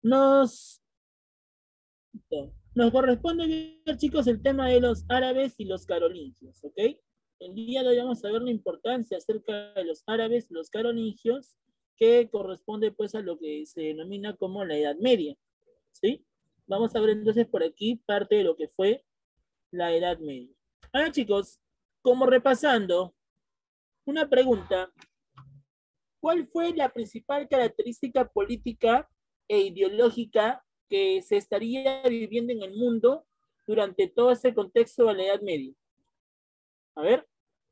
Nos, nos corresponde ver, chicos, el tema de los árabes y los carolingios, ¿ok? El día de hoy vamos a ver la importancia acerca de los árabes y los carolingios, que corresponde pues a lo que se denomina como la Edad Media, ¿sí? Vamos a ver entonces por aquí parte de lo que fue la Edad Media. Ahora, chicos, como repasando, una pregunta: ¿cuál fue la principal característica política e ideológica que se estaría viviendo en el mundo durante todo ese contexto de la Edad Media? A ver,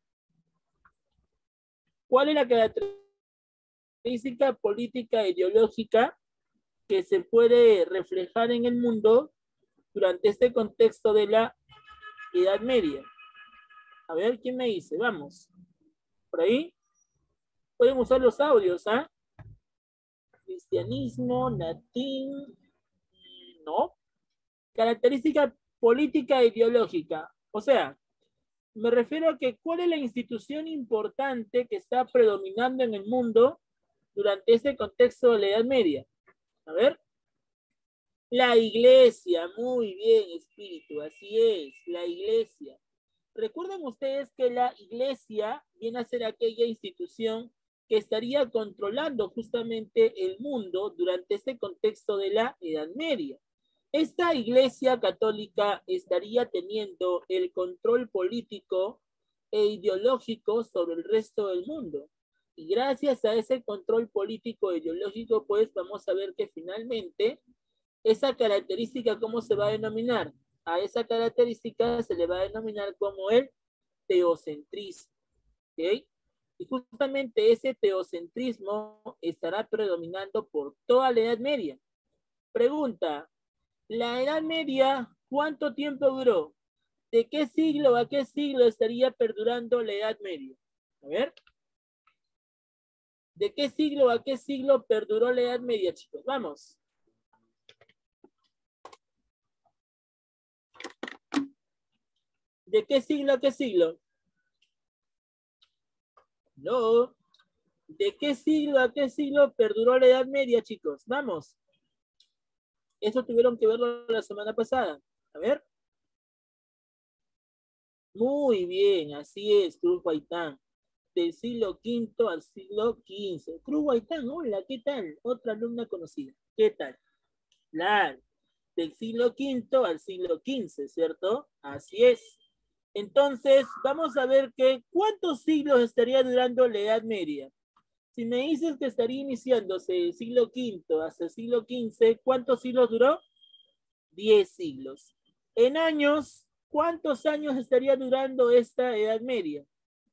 ¿cuál es la característica política e ideológica que se puede reflejar en el mundo durante este contexto de la Edad Media? A ver, ¿quién me dice? Vamos, por ahí pueden usar los audios, ¿ah? Cristianismo, latín, no. Característica política e ideológica. O sea, me refiero a que cuál es la institución importante que está predominando en el mundo durante este contexto de la Edad Media. A ver. La iglesia, muy bien, espíritu, así es, la iglesia. Recuerden ustedes que la iglesia viene a ser aquella institución que estaría controlando justamente el mundo durante este contexto de la Edad Media. Esta iglesia católica estaría teniendo el control político e ideológico sobre el resto del mundo. Y gracias a ese control político e ideológico, pues vamos a ver que finalmente esa característica, ¿cómo se va a denominar? A esa característica se le va a denominar como el teocentrismo. ¿Ok? Y justamente ese teocentrismo estará predominando por toda la Edad Media. Pregunta: ¿la Edad Media cuánto tiempo duró? ¿De qué siglo a qué siglo estaría perdurando la Edad Media? A ver. ¿De qué siglo a qué siglo perduró la Edad Media, chicos? Vamos. ¿De qué siglo a qué siglo? No. ¿De qué siglo a qué siglo perduró la Edad Media, chicos? Vamos. Eso tuvieron que verlo la semana pasada. A ver. Muy bien, así es, Cruz Guaitán. Del siglo V al siglo XV. Cruz Guaitán, hola, ¿qué tal? Otra alumna conocida. ¿Qué tal? Claro. Del siglo V al siglo XV, ¿cierto? Así es. Entonces, vamos a ver que ¿cuántos siglos estaría durando la Edad Media? Si me dices que estaría iniciándose el siglo V hasta el siglo XV, ¿cuántos siglos duró? 10 siglos. En años, ¿cuántos años estaría durando esta Edad Media?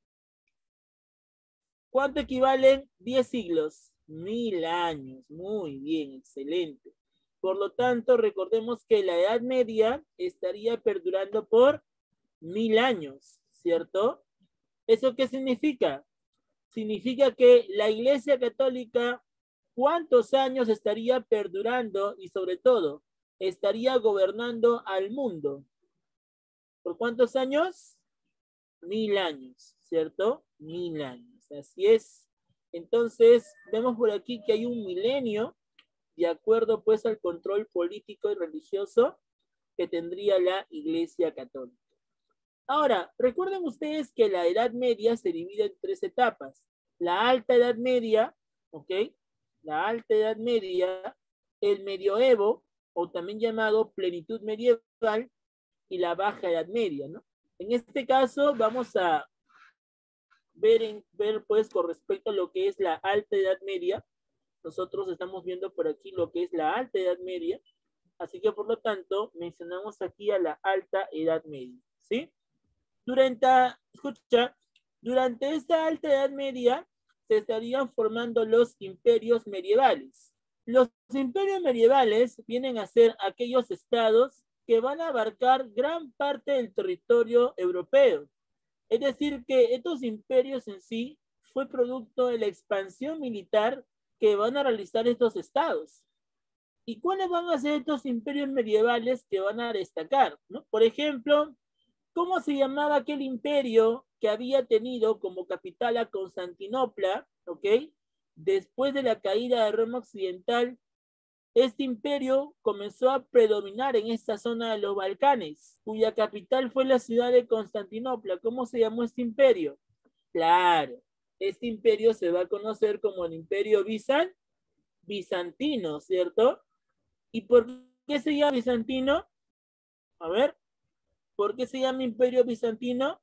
¿Cuánto equivalen 10 siglos? 1000 años. Muy bien, excelente. Por lo tanto, recordemos que la Edad Media estaría perdurando por 1000 años, ¿cierto? ¿Eso qué significa? Significa que la Iglesia Católica, ¿cuántos años estaría perdurando y sobre todo estaría gobernando al mundo? ¿Por cuántos años? 1000 años, ¿cierto? 1000 años, así es. Entonces, vemos por aquí que hay un milenio de acuerdo pues al control político y religioso que tendría la Iglesia Católica. Ahora, recuerden ustedes que la Edad Media se divide en tres etapas. La Alta Edad Media, ¿ok? La Alta Edad Media, el Medioevo, o también llamado Plenitud Medieval, y la Baja Edad Media, ¿no? En este caso, vamos a ver pues con respecto a lo que es la Alta Edad Media. Nosotros estamos viendo por aquí lo que es la Alta Edad Media, así que por lo tanto mencionamos aquí a la Alta Edad Media, ¿sí? Durante, escucha, durante esta Alta Edad Media se estarían formando los imperios medievales. Los imperios medievales vienen a ser aquellos estados que van a abarcar gran parte del territorio europeo. Es decir, que estos imperios en sí fue producto de la expansión militar que van a realizar estos estados. ¿Y cuáles van a ser estos imperios medievales que van a destacar? ¿No? Por ejemplo, ¿cómo se llamaba aquel imperio que había tenido como capital a Constantinopla, ¿ok? Después de la caída de Roma Occidental, Este imperio comenzó a predominar en esta zona de los Balcanes, cuya capital fue la ciudad de Constantinopla. ¿Cómo se llamó este imperio? Claro, este imperio se va a conocer como el Imperio Bizantino, ¿cierto? ¿Y por qué se llama bizantino? A ver, ¿por qué se llama Imperio Bizantino?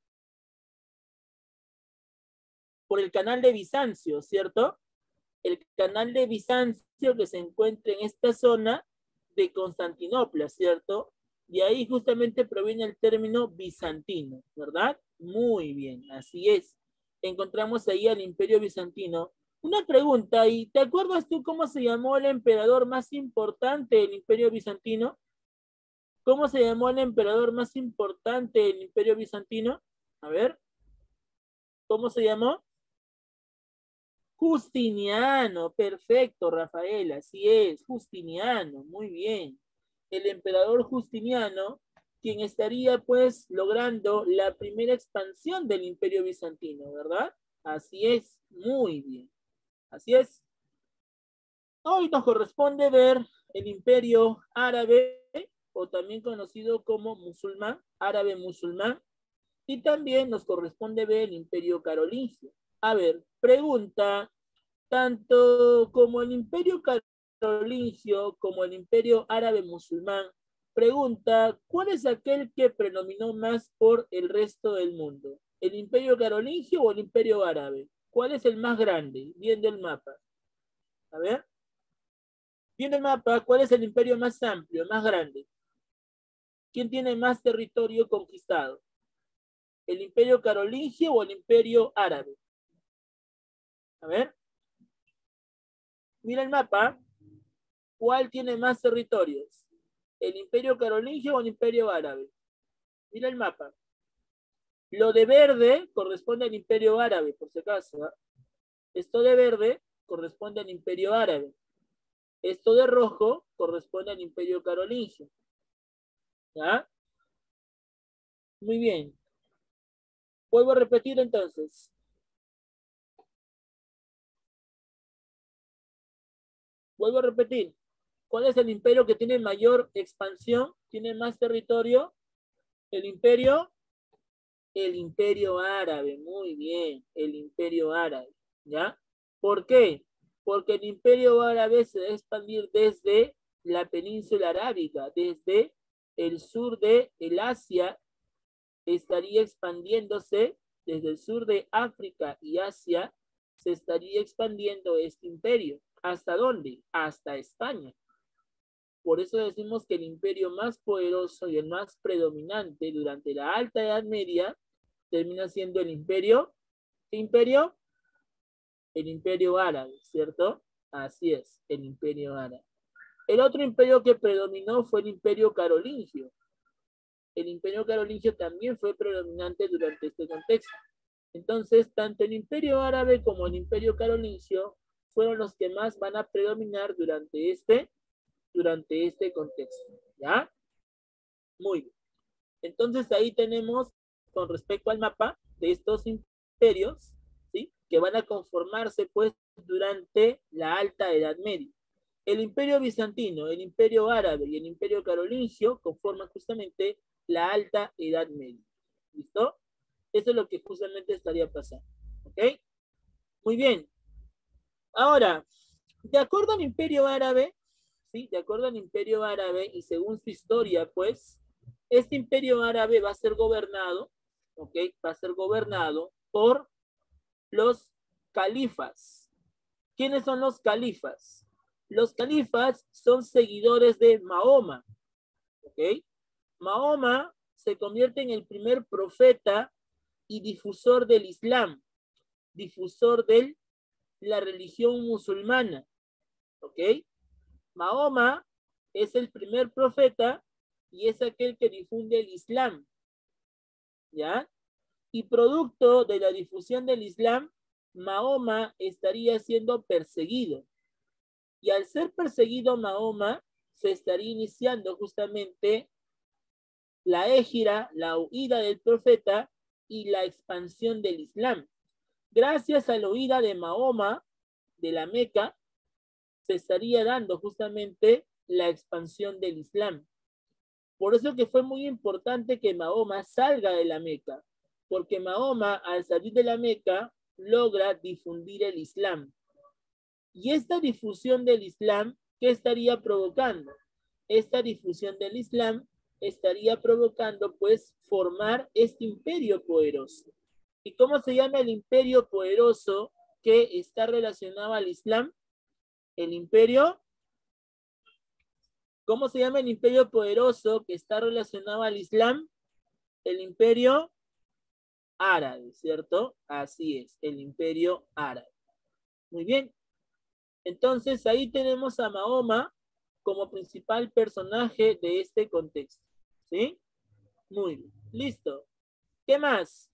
Por el canal de Bizancio, ¿cierto? El canal de Bizancio que se encuentra en esta zona de Constantinopla, ¿cierto? Y ahí justamente proviene el término bizantino, ¿verdad? Muy bien, así es. Encontramos ahí al Imperio Bizantino. Una pregunta, ¿y te acuerdas tú cómo se llamó el emperador más importante del Imperio Bizantino? ¿Cómo se llamó el emperador más importante del Imperio Bizantino? A ver, ¿cómo se llamó? Justiniano, perfecto, Rafael, así es, Justiniano, muy bien. El emperador Justiniano, quien estaría pues logrando la primera expansión del Imperio Bizantino, ¿verdad? Así es, muy bien, así es. Hoy nos corresponde ver el Imperio Árabe, o también conocido como musulmán, árabe musulmán, y también nos corresponde ver el Imperio Carolingio. A ver, pregunta, tanto como el Imperio Carolingio como el Imperio Árabe Musulmán, pregunta, ¿cuál es aquel que predominó más por el resto del mundo? ¿El Imperio Carolingio o el Imperio Árabe? ¿Cuál es el más grande? Viendo el mapa. A ver. Viendo el mapa, ¿cuál es el imperio más amplio, más grande? ¿Quién tiene más territorio conquistado? ¿El Imperio Carolingio o el Imperio Árabe? A ver. Mira el mapa. ¿Cuál tiene más territorios? ¿El Imperio Carolingio o el Imperio Árabe? Mira el mapa. Lo de verde corresponde al Imperio Árabe, por si acaso. ¿Eh? Esto de verde corresponde al Imperio Árabe. Esto de rojo corresponde al Imperio Carolingio. ¿Ya? Muy bien. Vuelvo a repetir entonces. Vuelvo a repetir. ¿Cuál es el imperio que tiene mayor expansión? ¿Tiene más territorio? El imperio árabe. Muy bien, el imperio árabe. ¿Ya? ¿Por qué? Porque el imperio árabe se va a expandir desde la península arábiga, desde el sur de el Asia, estaría expandiéndose desde el sur de África y Asia, se estaría expandiendo este imperio. ¿Hasta dónde? Hasta España. Por eso decimos que el imperio más poderoso y el más predominante durante la Alta Edad Media termina siendo el imperio, ¿qué imperio? El imperio árabe, ¿cierto? Así es, el imperio árabe. El otro imperio que predominó fue el imperio carolingio. El imperio carolingio también fue predominante durante este contexto. Entonces, tanto el imperio árabe como el imperio carolingio fueron los que más van a predominar durante este contexto. ¿Ya? Muy bien. Entonces ahí tenemos con respecto al mapa de estos imperios, ¿sí? Que van a conformarse pues durante la Alta Edad Media. El imperio bizantino, el imperio árabe y el imperio carolingio conforman justamente la Alta Edad Media. ¿Listo? Eso es lo que justamente estaría pasando. ¿Ok? Muy bien. Ahora, de acuerdo al imperio árabe, ¿sí? De acuerdo al imperio árabe y según su historia, pues, este imperio árabe va a ser gobernado, ¿ok? Va a ser gobernado por los califas. ¿Quiénes son los califas? Los califas son seguidores de Mahoma, ¿ok? Mahoma se convierte en el primer profeta y difusor del Islam, difusor de la religión musulmana, ¿ok? Mahoma es el primer profeta y es aquel que difunde el Islam, ¿ya? Y producto de la difusión del Islam, Mahoma estaría siendo perseguido. Y al ser perseguido Mahoma, se estaría iniciando justamente la égira, la huida del profeta y la expansión del Islam. Gracias a la huida de Mahoma de la Meca, se estaría dando justamente la expansión del Islam. Por eso que fue muy importante que Mahoma salga de la Meca, porque Mahoma, al salir de la Meca, logra difundir el Islam. Y esta difusión del Islam, ¿qué estaría provocando? Esta difusión del Islam estaría provocando, pues, formar este imperio poderoso. ¿Y cómo se llama el imperio poderoso que está relacionado al Islam? El imperio, ¿cómo se llama el imperio poderoso que está relacionado al Islam? El imperio árabe, ¿cierto? Así es, el imperio árabe. Muy bien. Entonces ahí tenemos a Mahoma como principal personaje de este contexto. ¿Sí? Muy bien. Listo. ¿Qué más?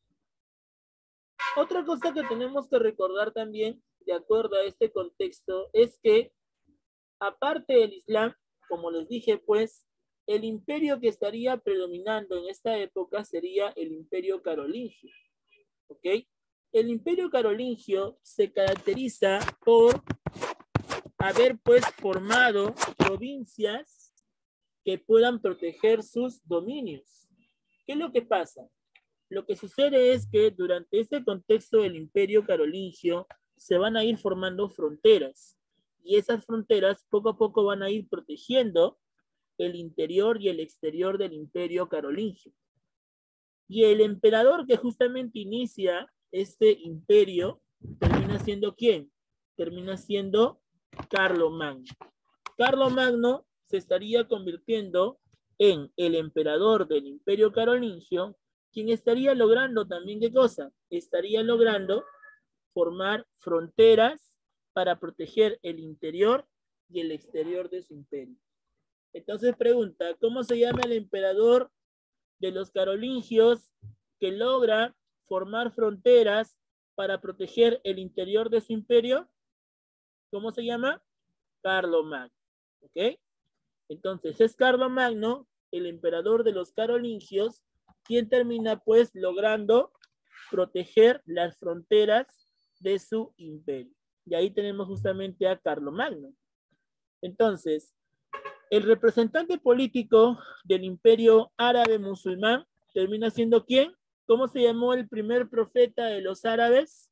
Otra cosa que tenemos que recordar también, de acuerdo a este contexto, es que aparte del Islam, como les dije, pues, el imperio que estaría predominando en esta época sería el imperio carolingio. ¿Ok? El imperio carolingio se caracteriza por haber, pues, formado provincias que puedan proteger sus dominios. ¿Qué es lo que pasa? Lo que sucede es que durante este contexto del imperio carolingio se van a ir formando fronteras y esas fronteras poco a poco van a ir protegiendo el interior y el exterior del imperio carolingio. Y el emperador que justamente inicia este imperio termina siendo ¿quién? Termina siendo Carlomagno. Carlomagno se estaría convirtiendo en el emperador del imperio carolingio, quien estaría logrando también ¿qué cosa? Estaría logrando formar fronteras para proteger el interior y el exterior de su imperio. Entonces pregunta, ¿cómo se llama el emperador de los carolingios que logra formar fronteras para proteger el interior de su imperio? ¿Cómo se llama? Carlomagno. ¿Ok? Entonces es Carlomagno, el emperador de los carolingios, quien termina pues logrando proteger las fronteras de su imperio. Y ahí tenemos justamente a Carlomagno. Entonces, el representante político del imperio árabe musulmán termina siendo ¿quién? ¿Cómo se llamó el primer profeta de los árabes?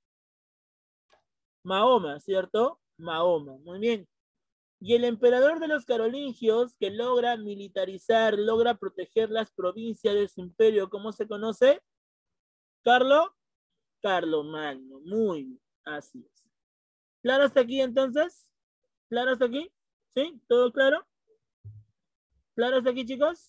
Mahoma, ¿cierto? Mahoma, muy bien. Y el emperador de los carolingios que logra militarizar, logra proteger las provincias de su imperio, ¿cómo se conoce? Carlomagno, muy bien, así es. ¿Claro hasta aquí entonces? ¿Claro hasta aquí? ¿Sí? ¿Todo claro? ¿Claro hasta aquí, chicos?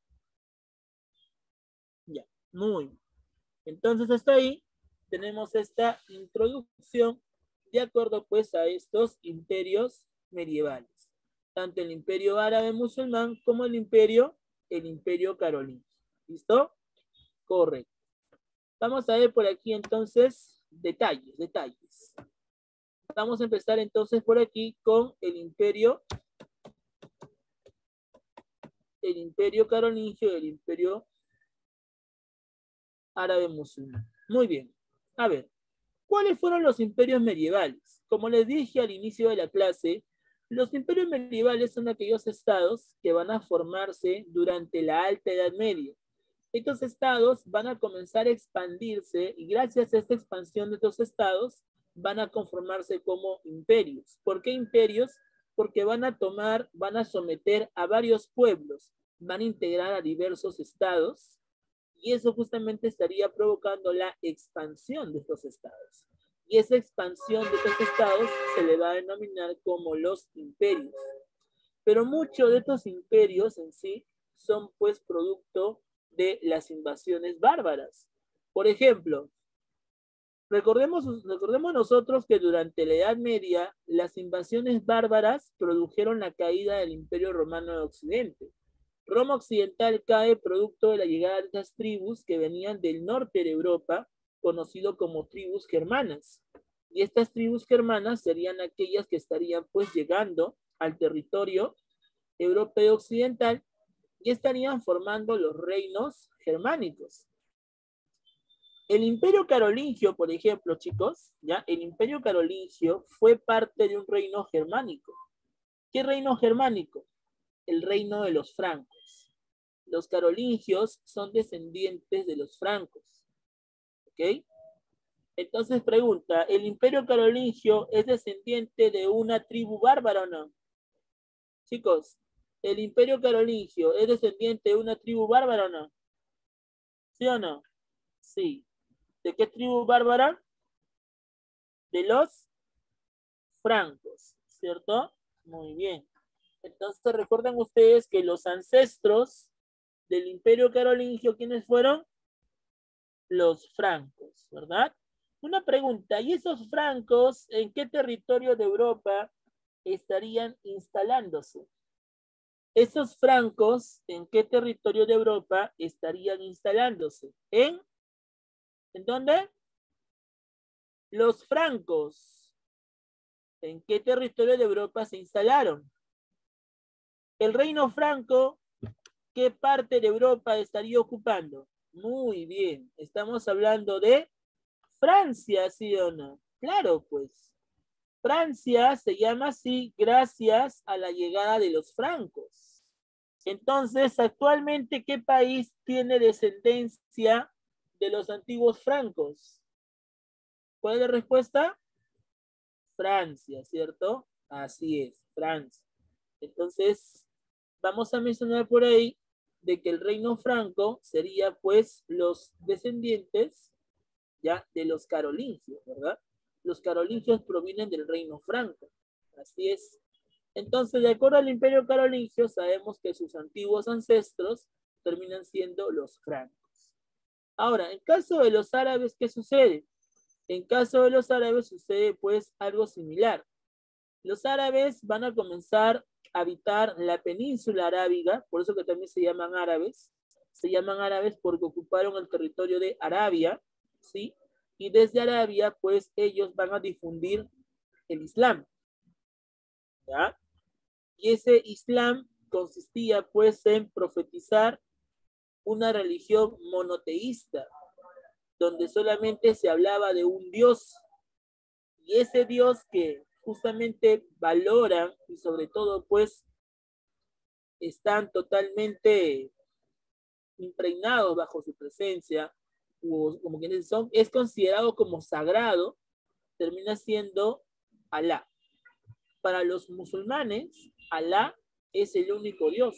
Ya, muy bien. Entonces hasta ahí tenemos esta introducción de acuerdo pues a estos imperios medievales. Tanto el imperio árabe musulmán como el imperio carolingio. ¿Listo? Correcto. Vamos a ver por aquí entonces detalles. Vamos a empezar entonces por aquí con el imperio carolingio y el imperio árabe musulmán. Muy bien. A ver, ¿cuáles fueron los imperios medievales? Como les dije al inicio de la clase, los imperios medievales son aquellos estados que van a formarse durante la Alta Edad Media. Estos estados van a comenzar a expandirse y gracias a esta expansión de estos estados van a conformarse como imperios. ¿Por qué imperios? Porque van a someter a varios pueblos, van a integrar a diversos estados y eso justamente estaría provocando la expansión de estos estados. Y esa expansión de estos estados se le va a denominar como los imperios. Pero muchos de estos imperios en sí son pues producto de las invasiones bárbaras. Por ejemplo, recordemos nosotros que durante la Edad Media las invasiones bárbaras produjeron la caída del Imperio Romano de Occidente. Roma Occidental cae producto de la llegada de estas tribus que venían del norte de Europa, conocido como tribus germanas. Y estas tribus germanas serían aquellas que estarían pues llegando al territorio europeo occidental y estarían formando los reinos germánicos. El Imperio Carolingio, por ejemplo, chicos, ¿ya? El Imperio Carolingio fue parte de un reino germánico. ¿Qué reino germánico? El reino de los francos. Los carolingios son descendientes de los francos. ¿Ok? Entonces pregunta, ¿el Imperio Carolingio es descendiente de una tribu bárbara o no? Chicos, ¿el Imperio Carolingio es descendiente de una tribu bárbara o no? ¿Sí o no? Sí. ¿De qué tribu bárbara? De los francos, ¿cierto? Muy bien. Entonces recuerden ustedes que los ancestros del Imperio Carolingio, ¿quiénes fueron? Los francos, ¿verdad? Una pregunta, ¿y esos francos en qué territorio de Europa estarían instalándose? Esos francos, ¿en qué territorio de Europa estarían instalándose? ¿En dónde? Los francos. ¿En qué territorio de Europa se instalaron? El reino franco, ¿qué parte de Europa estaría ocupando? Muy bien, estamos hablando de Francia, ¿sí o no? Claro, pues. Francia se llama así gracias a la llegada de los francos. Entonces, actualmente, ¿qué país tiene descendencia de los antiguos francos? ¿Cuál es la respuesta? Francia, ¿cierto? Así es, Francia. Entonces, vamos a mencionar por ahí de que el reino franco sería pues los descendientes ya de los carolingios, ¿verdad? Los carolingios provienen del reino franco. Así es. Entonces, de acuerdo al imperio carolingio, sabemos que sus antiguos ancestros terminan siendo los francos. Ahora, en caso de los árabes, ¿qué sucede? En caso de los árabes sucede pues algo similar. Los árabes van a comenzar a habitar la península arábiga, por eso que también se llaman árabes. Se llaman árabes porque ocuparon el territorio de Arabia, ¿sí? Y desde Arabia, pues ellos van a difundir el Islam, ¿ya? Y ese Islam consistía pues en profetizar una religión monoteísta, donde solamente se hablaba de un Dios, y ese Dios que justamente valoran y sobre todo pues están totalmente impregnados bajo su presencia, o como quienes son, es considerado como sagrado, termina siendo Alá. Para los musulmanes, Alá es el único Dios.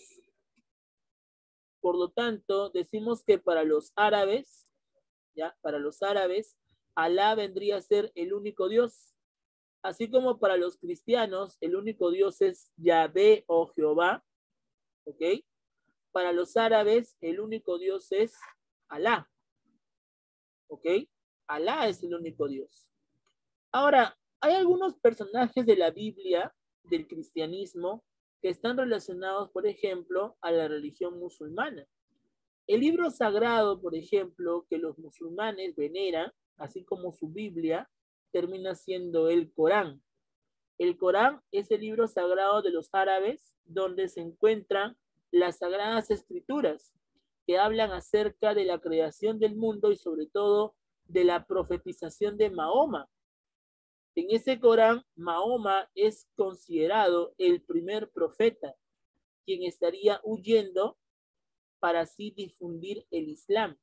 Por lo tanto, decimos que para los árabes, ¿ya? Para los árabes, Alá vendría a ser el único Dios. Así como para los cristianos, el único Dios es Yahvé o Jehová, ¿ok? Para los árabes, el único Dios es Alá, ¿ok? Alá es el único Dios. Ahora, hay algunos personajes de la Biblia, del cristianismo, que están relacionados, por ejemplo, a la religión musulmana. El libro sagrado, por ejemplo, que los musulmanes veneran, así como su Biblia, termina siendo el Corán. El Corán es el libro sagrado de los árabes, donde se encuentran las sagradas escrituras, que hablan acerca de la creación del mundo y sobre todo de la profetización de Mahoma. En ese Corán, Mahoma es considerado el primer profeta, quien estaría huyendo para así difundir el Islam.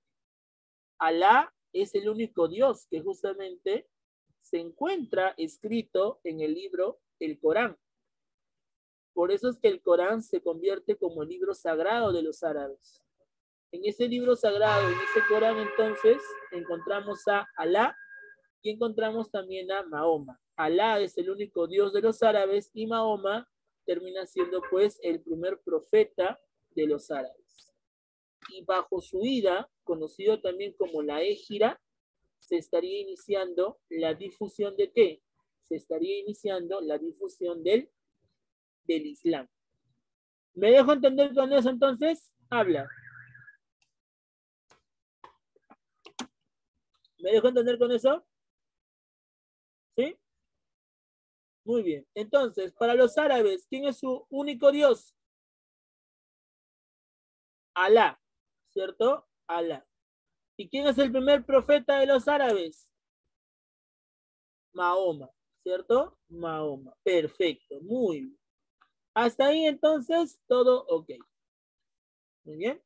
Alá es el único Dios que justamente se encuentra escrito en el libro El Corán. Por eso es que el Corán se convierte como el libro sagrado de los árabes. En ese libro sagrado, en ese Corán, entonces, encontramos a Alá y encontramos también a Mahoma. Alá es el único Dios de los árabes y Mahoma termina siendo pues el primer profeta de los árabes. Y bajo su ida, conocido también como la Égira, se estaría iniciando la difusión de qué? Se estaría iniciando la difusión del Islam. ¿Me dejo entender con eso entonces? Habla. ¿Me dejo entender con eso? ¿Sí? Muy bien. Entonces, para los árabes, ¿quién es su único Dios? Alá, ¿cierto? Alá. ¿Y quién es el primer profeta de los árabes? Mahoma, ¿cierto? Mahoma. Perfecto, muy bien. Hasta ahí entonces todo ok. Muy bien.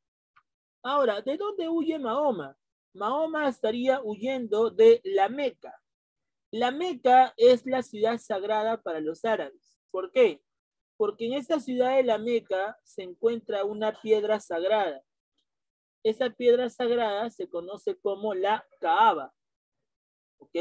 Ahora, ¿de dónde huye Mahoma? Mahoma estaría huyendo de la Meca. La Meca es la ciudad sagrada para los árabes. ¿Por qué? Porque en esta ciudad de la Meca se encuentra una piedra sagrada. Esa piedra sagrada se conoce como la Kaaba. ¿Ok?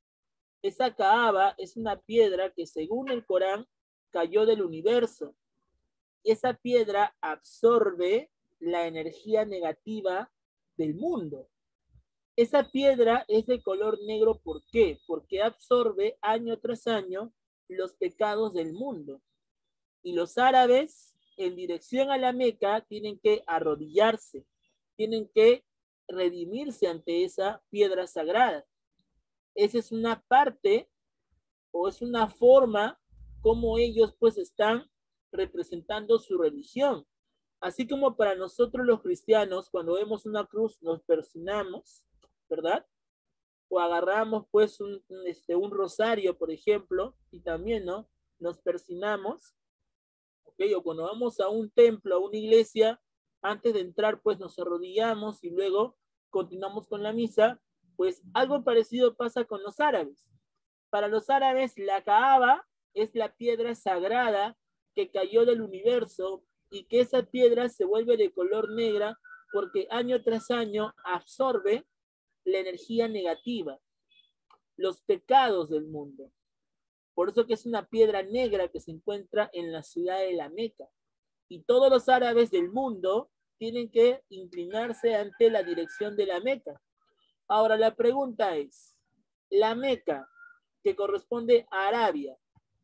Esa Kaaba es una piedra que según el Corán cayó del universo. Y esa piedra absorbe la energía negativa del mundo. Esa piedra es de color negro, ¿por qué? Porque absorbe año tras año los pecados del mundo. Y los árabes, en dirección a la Meca, tienen que arrodillarse, tienen que redimirse ante esa piedra sagrada. Esa es una parte o es una forma como ellos pues están representando su religión. Así como para nosotros los cristianos, cuando vemos una cruz nos persignamos, ¿verdad? O agarramos pues un rosario, por ejemplo, y también, ¿no? Nos persignamos, ¿ok? O cuando vamos a un templo, a una iglesia, antes de entrar pues nos arrodillamos y luego continuamos con la misa, pues algo parecido pasa con los árabes. Para los árabes, la Kaaba es la piedra sagrada que cayó del universo y que esa piedra se vuelve de color negra porque año tras año absorbe la energía negativa, los pecados del mundo. Por eso que es una piedra negra que se encuentra en la ciudad de la Meca. Y todos los árabes del mundo tienen que inclinarse ante la dirección de la Meca. Ahora la pregunta es, la Meca, que corresponde a Arabia,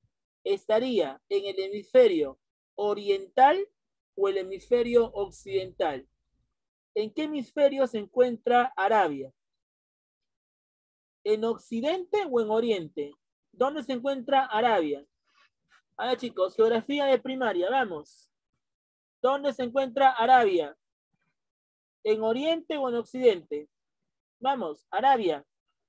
¿estaría en el hemisferio oriental o el hemisferio occidental? ¿En qué hemisferio se encuentra Arabia? ¿En occidente o en oriente? ¿Dónde se encuentra Arabia? Ahora chicos, geografía de primaria, vamos. ¿Dónde se encuentra Arabia? ¿En oriente o en occidente? Vamos, Arabia.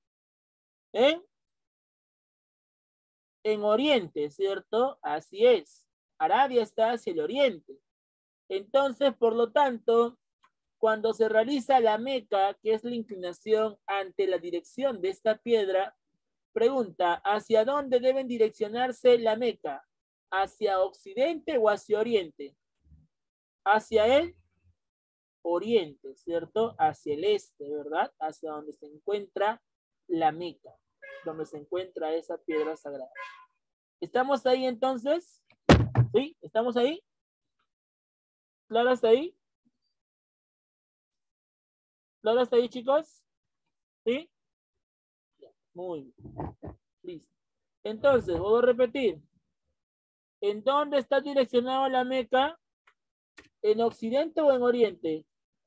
En oriente, ¿cierto? Así es. Arabia está hacia el oriente. Entonces, por lo tanto, cuando se realiza la Meca, que es la inclinación ante la dirección de esta piedra, pregunta, ¿hacia dónde deben direccionarse la Meca? ¿Hacia occidente o hacia oriente? Hacia el oriente, ¿cierto? Hacia el este, ¿verdad? Hacia donde se encuentra la Meca, donde se encuentra esa piedra sagrada. ¿Estamos ahí entonces? ¿Sí? ¿Estamos ahí? ¿Claro hasta ahí? ¿Claro hasta ahí, chicos? ¿Sí? Muy bien. Listo. Entonces, voy a repetir. ¿En dónde está direccionado la Meca? ¿En occidente o en oriente?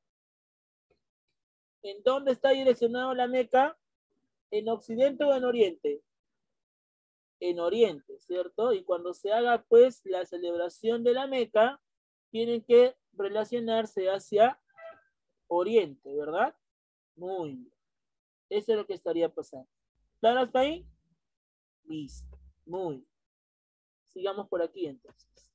¿En dónde está direccionado la Meca? ¿En occidente o en oriente? En oriente, ¿cierto? Y cuando se haga pues la celebración de la Meca, tienen que relacionarse hacia oriente, ¿verdad? Muy bien. Eso es lo que estaría pasando. ¿Claro hasta ahí? Listo. Muy bien. Sigamos por aquí entonces.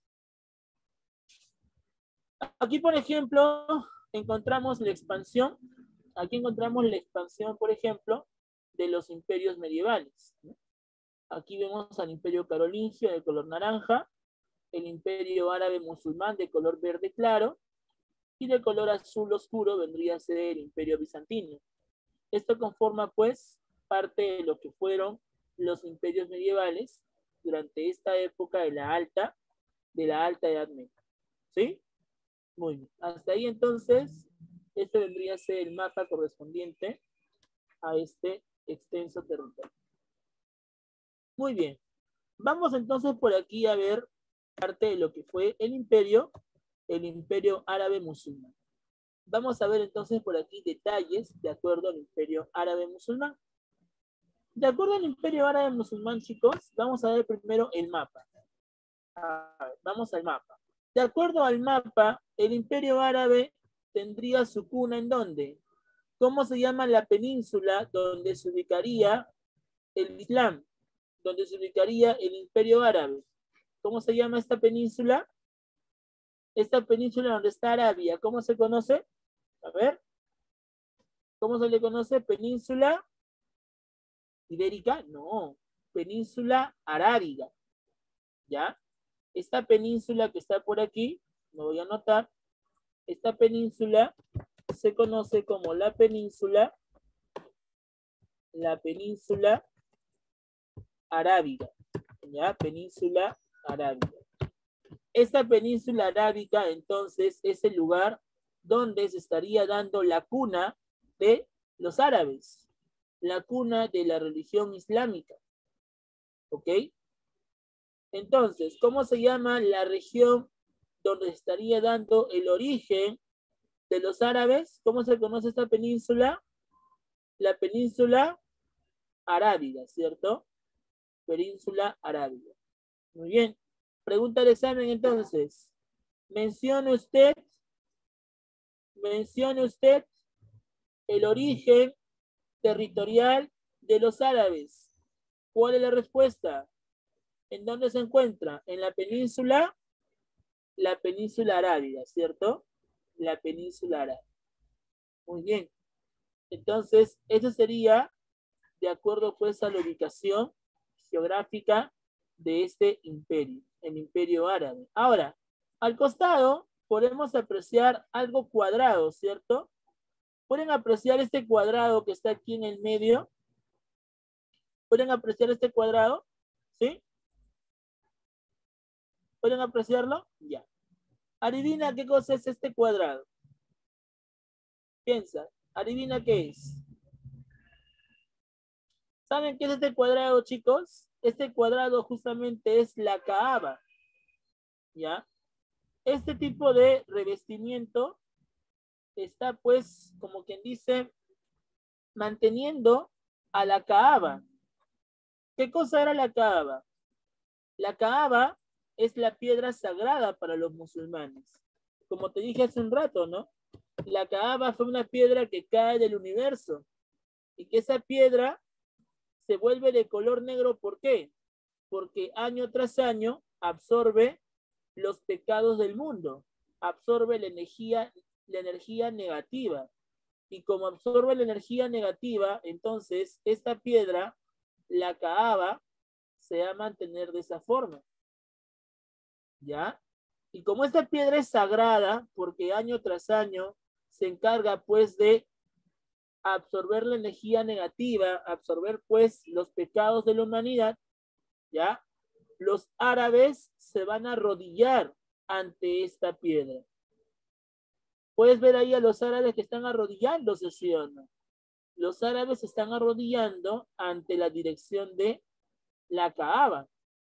Aquí, por ejemplo, encontramos la expansión. Aquí encontramos la expansión, por ejemplo, de los imperios medievales. Aquí vemos al imperio carolingio de color naranja, el imperio árabe musulmán de color verde claro, y de color azul oscuro vendría a ser el imperio bizantino. Esto conforma, pues, parte de lo que fueron los imperios medievales durante esta época de la alta Edad Media. ¿Sí? Muy bien. Hasta ahí entonces, este vendría a ser el mapa correspondiente a este extenso territorio. Muy bien. Vamos entonces por aquí a ver parte de lo que fue el imperio árabe musulmán. Vamos a ver entonces por aquí detalles de acuerdo al imperio árabe musulmán. De acuerdo al imperio árabe musulmán, chicos, vamos a ver primero el mapa. Vamos al mapa. De acuerdo al mapa, el imperio árabe tendría su cuna ¿en dónde? ¿Cómo se llama la península donde se ubicaría el Islam? Donde se ubicaría el Imperio Árabe. ¿Cómo se llama esta península? Esta península donde está Arabia, ¿cómo se conoce? A ver. ¿Cómo se le conoce? ¿Península ibérica? No. Península arábiga. ¿Ya? Esta península que está por aquí, lo voy a anotar. Esta península se conoce como la península arábiga. ¿Ya? Península arábiga. Esta península arábiga, entonces, es el lugar donde se estaría dando la cuna de los árabes, la cuna de la religión islámica. ¿Ok? Entonces, ¿cómo se llama la región donde se estaría dando el origen de los árabes? ¿Cómo se conoce esta península? La península arábiga, ¿cierto? Península arábiga. Muy bien. Pregunta del examen entonces. Mencione usted el origen territorial de los árabes. ¿Cuál es la respuesta? ¿En dónde se encuentra? En la península arábiga, ¿cierto? La península arábiga. Muy bien. Entonces, eso sería de acuerdo pues a la ubicación geográfica de este imperio, el imperio árabe. Ahora, al costado podemos apreciar algo cuadrado, ¿cierto? ¿Pueden apreciar este cuadrado que está aquí en el medio? ¿Pueden apreciar este cuadrado? ¿Sí? ¿Pueden apreciarlo? Ya. Adivina qué cosa es este cuadrado. Piensa, adivina qué es. ¿Saben qué es este cuadrado, chicos? Este cuadrado justamente es la Kaaba. ¿Ya? Este tipo de revestimiento está, pues, como quien dice, manteniendo a la Kaaba. ¿Qué cosa era la Kaaba? La Kaaba es la piedra sagrada para los musulmanes. Como te dije hace un rato, ¿no? La Kaaba fue una piedra que cae del universo y que esa piedra se vuelve de color negro. ¿Por qué? Porque año tras año absorbe los pecados del mundo, absorbe la energía negativa. Y como absorbe la energía negativa, entonces esta piedra, la Kaaba, se va a mantener de esa forma. ¿Ya? Y como esta piedra es sagrada, porque año tras año se encarga pues de absorber la energía negativa, absorber pues los pecados de la humanidad, ¿ya? Los árabes se van a arrodillar ante esta piedra. Puedes ver ahí a los árabes que están arrodillándose, ¿sí o no? Los árabes se están arrodillando ante la dirección de la Kaaba.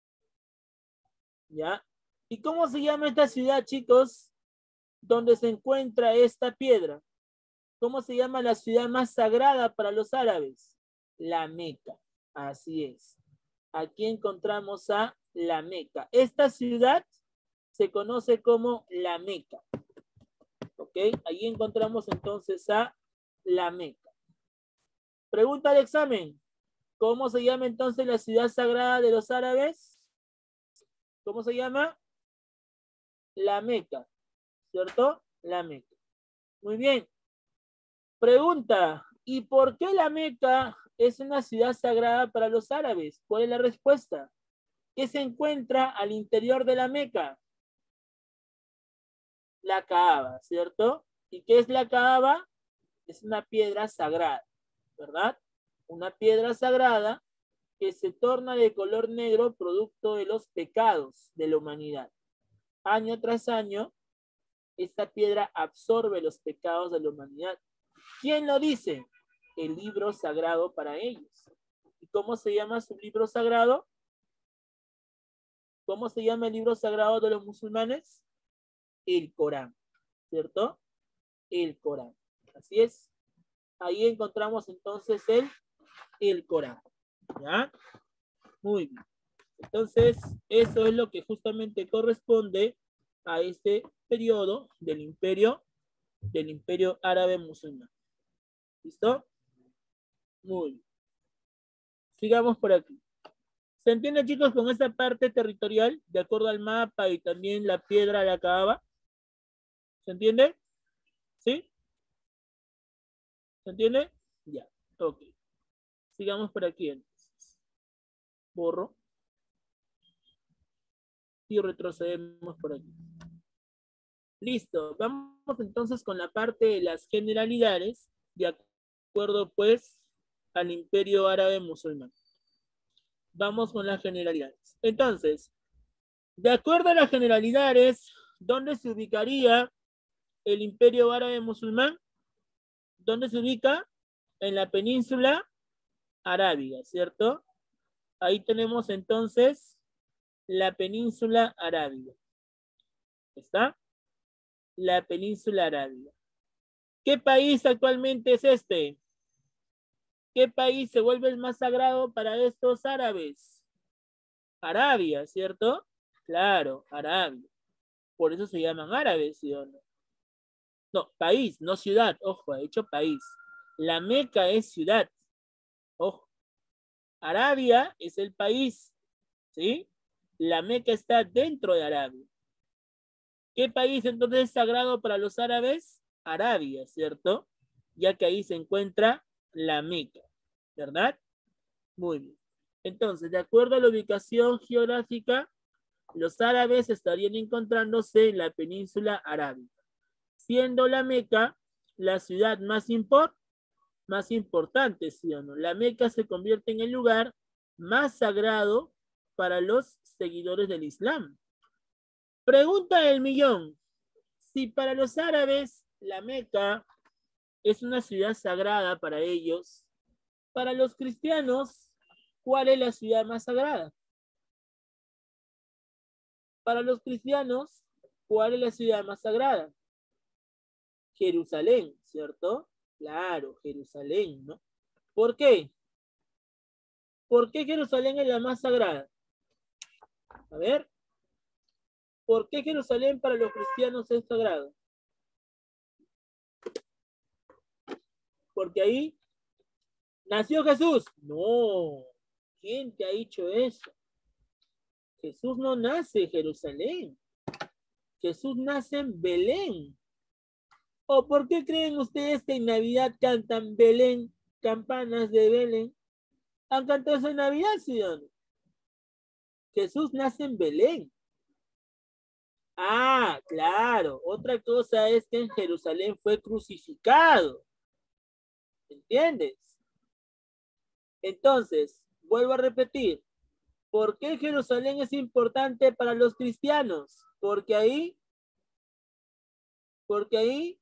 ¿Ya? ¿Y cómo se llama esta ciudad, chicos? Donde se encuentra esta piedra. ¿Cómo se llama la ciudad más sagrada para los árabes? La Meca. Así es. Aquí encontramos a la Meca. Esta ciudad se conoce como la Meca. ¿Ok? Ahí encontramos entonces a la Meca. Pregunta de examen. ¿Cómo se llama entonces la ciudad sagrada de los árabes? ¿Cómo se llama? La Meca. ¿Cierto? La Meca. Muy bien. Pregunta. ¿Y por qué la Meca es una ciudad sagrada para los árabes? ¿Cuál es la respuesta? ¿Qué se encuentra al interior de la Meca? La Kaaba, ¿cierto? ¿Y qué es la Kaaba? Es una piedra sagrada, ¿verdad? Una piedra sagrada que se torna de color negro producto de los pecados de la humanidad. Año tras año, esta piedra absorbe los pecados de la humanidad. ¿Quién lo dice? El libro sagrado para ellos. ¿Y cómo se llama su libro sagrado? ¿Cómo se llama el libro sagrado de los musulmanes? El Corán, ¿cierto? El Corán. Así es. Ahí encontramos entonces el Corán. ¿Ya? Muy bien. Entonces, eso es lo que justamente corresponde a este periodo del imperio árabe musulmán. ¿Listo? Muy bien. Sigamos por aquí. ¿Se entiende, chicos, con esta parte territorial, de acuerdo al mapa y también la piedra de la caaba? ¿Se entiende? ¿Sí? ¿Se entiende? Ya, ok. Sigamos por aquí entonces. Borro. Y retrocedemos por aquí. Listo. Vamos entonces con la parte de las generalidades, de acuerdo pues al Imperio Árabe Musulmán. Vamos con las generalidades. Entonces, de acuerdo a las generalidades, ¿dónde se ubicaría el Imperio Árabe Musulmán? ¿Dónde se ubica? En la península arábiga, ¿cierto? Ahí tenemos entonces la península arábiga. ¿Está? La península arábiga. ¿Qué país actualmente es este? ¿Qué país se vuelve el más sagrado para estos árabes? Arabia, ¿cierto? Claro, Arabia. Por eso se llaman árabes, ¿sí o no? No, país, no ciudad. Ojo, he dicho país. La Meca es ciudad. Ojo. Arabia es el país, ¿sí? La Meca está dentro de Arabia. ¿Qué país entonces es sagrado para los árabes? Arabia, ¿cierto? Ya que ahí se encuentra la Meca, ¿verdad? Muy bien. Entonces, de acuerdo a la ubicación geográfica, los árabes estarían encontrándose en la península arábiga, siendo la Meca la ciudad más importante, ¿sí o no? La Meca se convierte en el lugar más sagrado para los seguidores del Islam. Pregunta del millón. Si para los árabes la Meca es una ciudad sagrada para ellos, para los cristianos, ¿cuál es la ciudad más sagrada? Para los cristianos, ¿cuál es la ciudad más sagrada? Jerusalén, ¿cierto? Claro, Jerusalén, ¿no? ¿Por qué? ¿Por qué Jerusalén es la más sagrada? A ver, ¿por qué Jerusalén para los cristianos es sagrado? Porque ahí nació Jesús. No, ¿quién te ha dicho eso? Jesús no nace en Jerusalén. Jesús nace en Belén. ¿O por qué creen ustedes que en Navidad cantan Belén, campanas de Belén? ¿Han cantado eso en Navidad, sí o no? Jesús nace en Belén. Ah, claro. Otra cosa es que en Jerusalén fue crucificado. ¿Entiendes? Entonces, vuelvo a repetir. ¿Por qué Jerusalén es importante para los cristianos? Porque ahí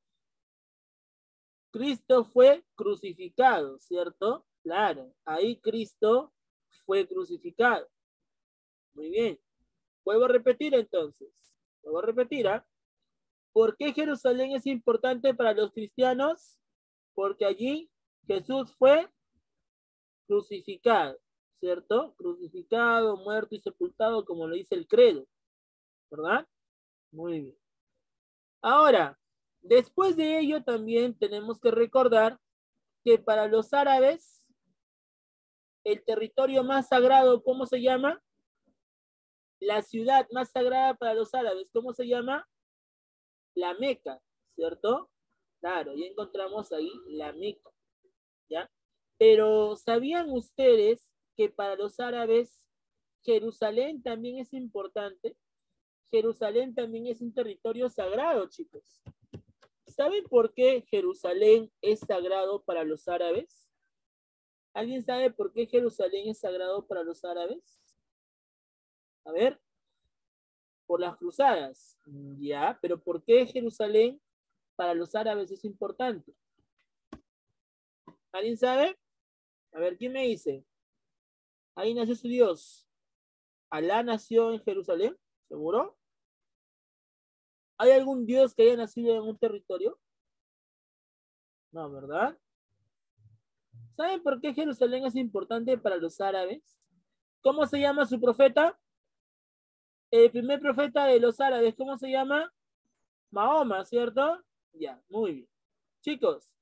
Cristo fue crucificado, ¿cierto? Claro, ahí Cristo fue crucificado. Muy bien. Vuelvo a repetir entonces. Vuelvo a repetir, ¿ah? ¿Por qué Jerusalén es importante para los cristianos? Porque allí Jesús fue crucificado, ¿cierto? Crucificado, muerto y sepultado, como lo dice el credo, ¿verdad? Muy bien. Ahora, después de ello también tenemos que recordar que para los árabes, el territorio más sagrado, ¿cómo se llama? La ciudad más sagrada para los árabes, ¿cómo se llama? La Meca, ¿cierto? Claro, ya encontramos ahí la Meca, ¿ya? Pero ¿sabían ustedes que para los árabes Jerusalén también es importante? Jerusalén también es un territorio sagrado, chicos. ¿Saben por qué Jerusalén es sagrado para los árabes? ¿Alguien sabe por qué Jerusalén es sagrado para los árabes? A ver, por las cruzadas. Ya, pero ¿por qué Jerusalén para los árabes es importante? ¿Alguien sabe? A ver, ¿quién me dice? Ahí nació su Dios. ¿Alá nació en Jerusalén? ¿Seguro? ¿Hay algún Dios que haya nacido en un territorio? No, ¿verdad? ¿Saben por qué Jerusalén es importante para los árabes? ¿Cómo se llama su profeta? El primer profeta de los árabes, ¿cómo se llama? Mahoma, ¿cierto? Ya, muy bien. Chicos,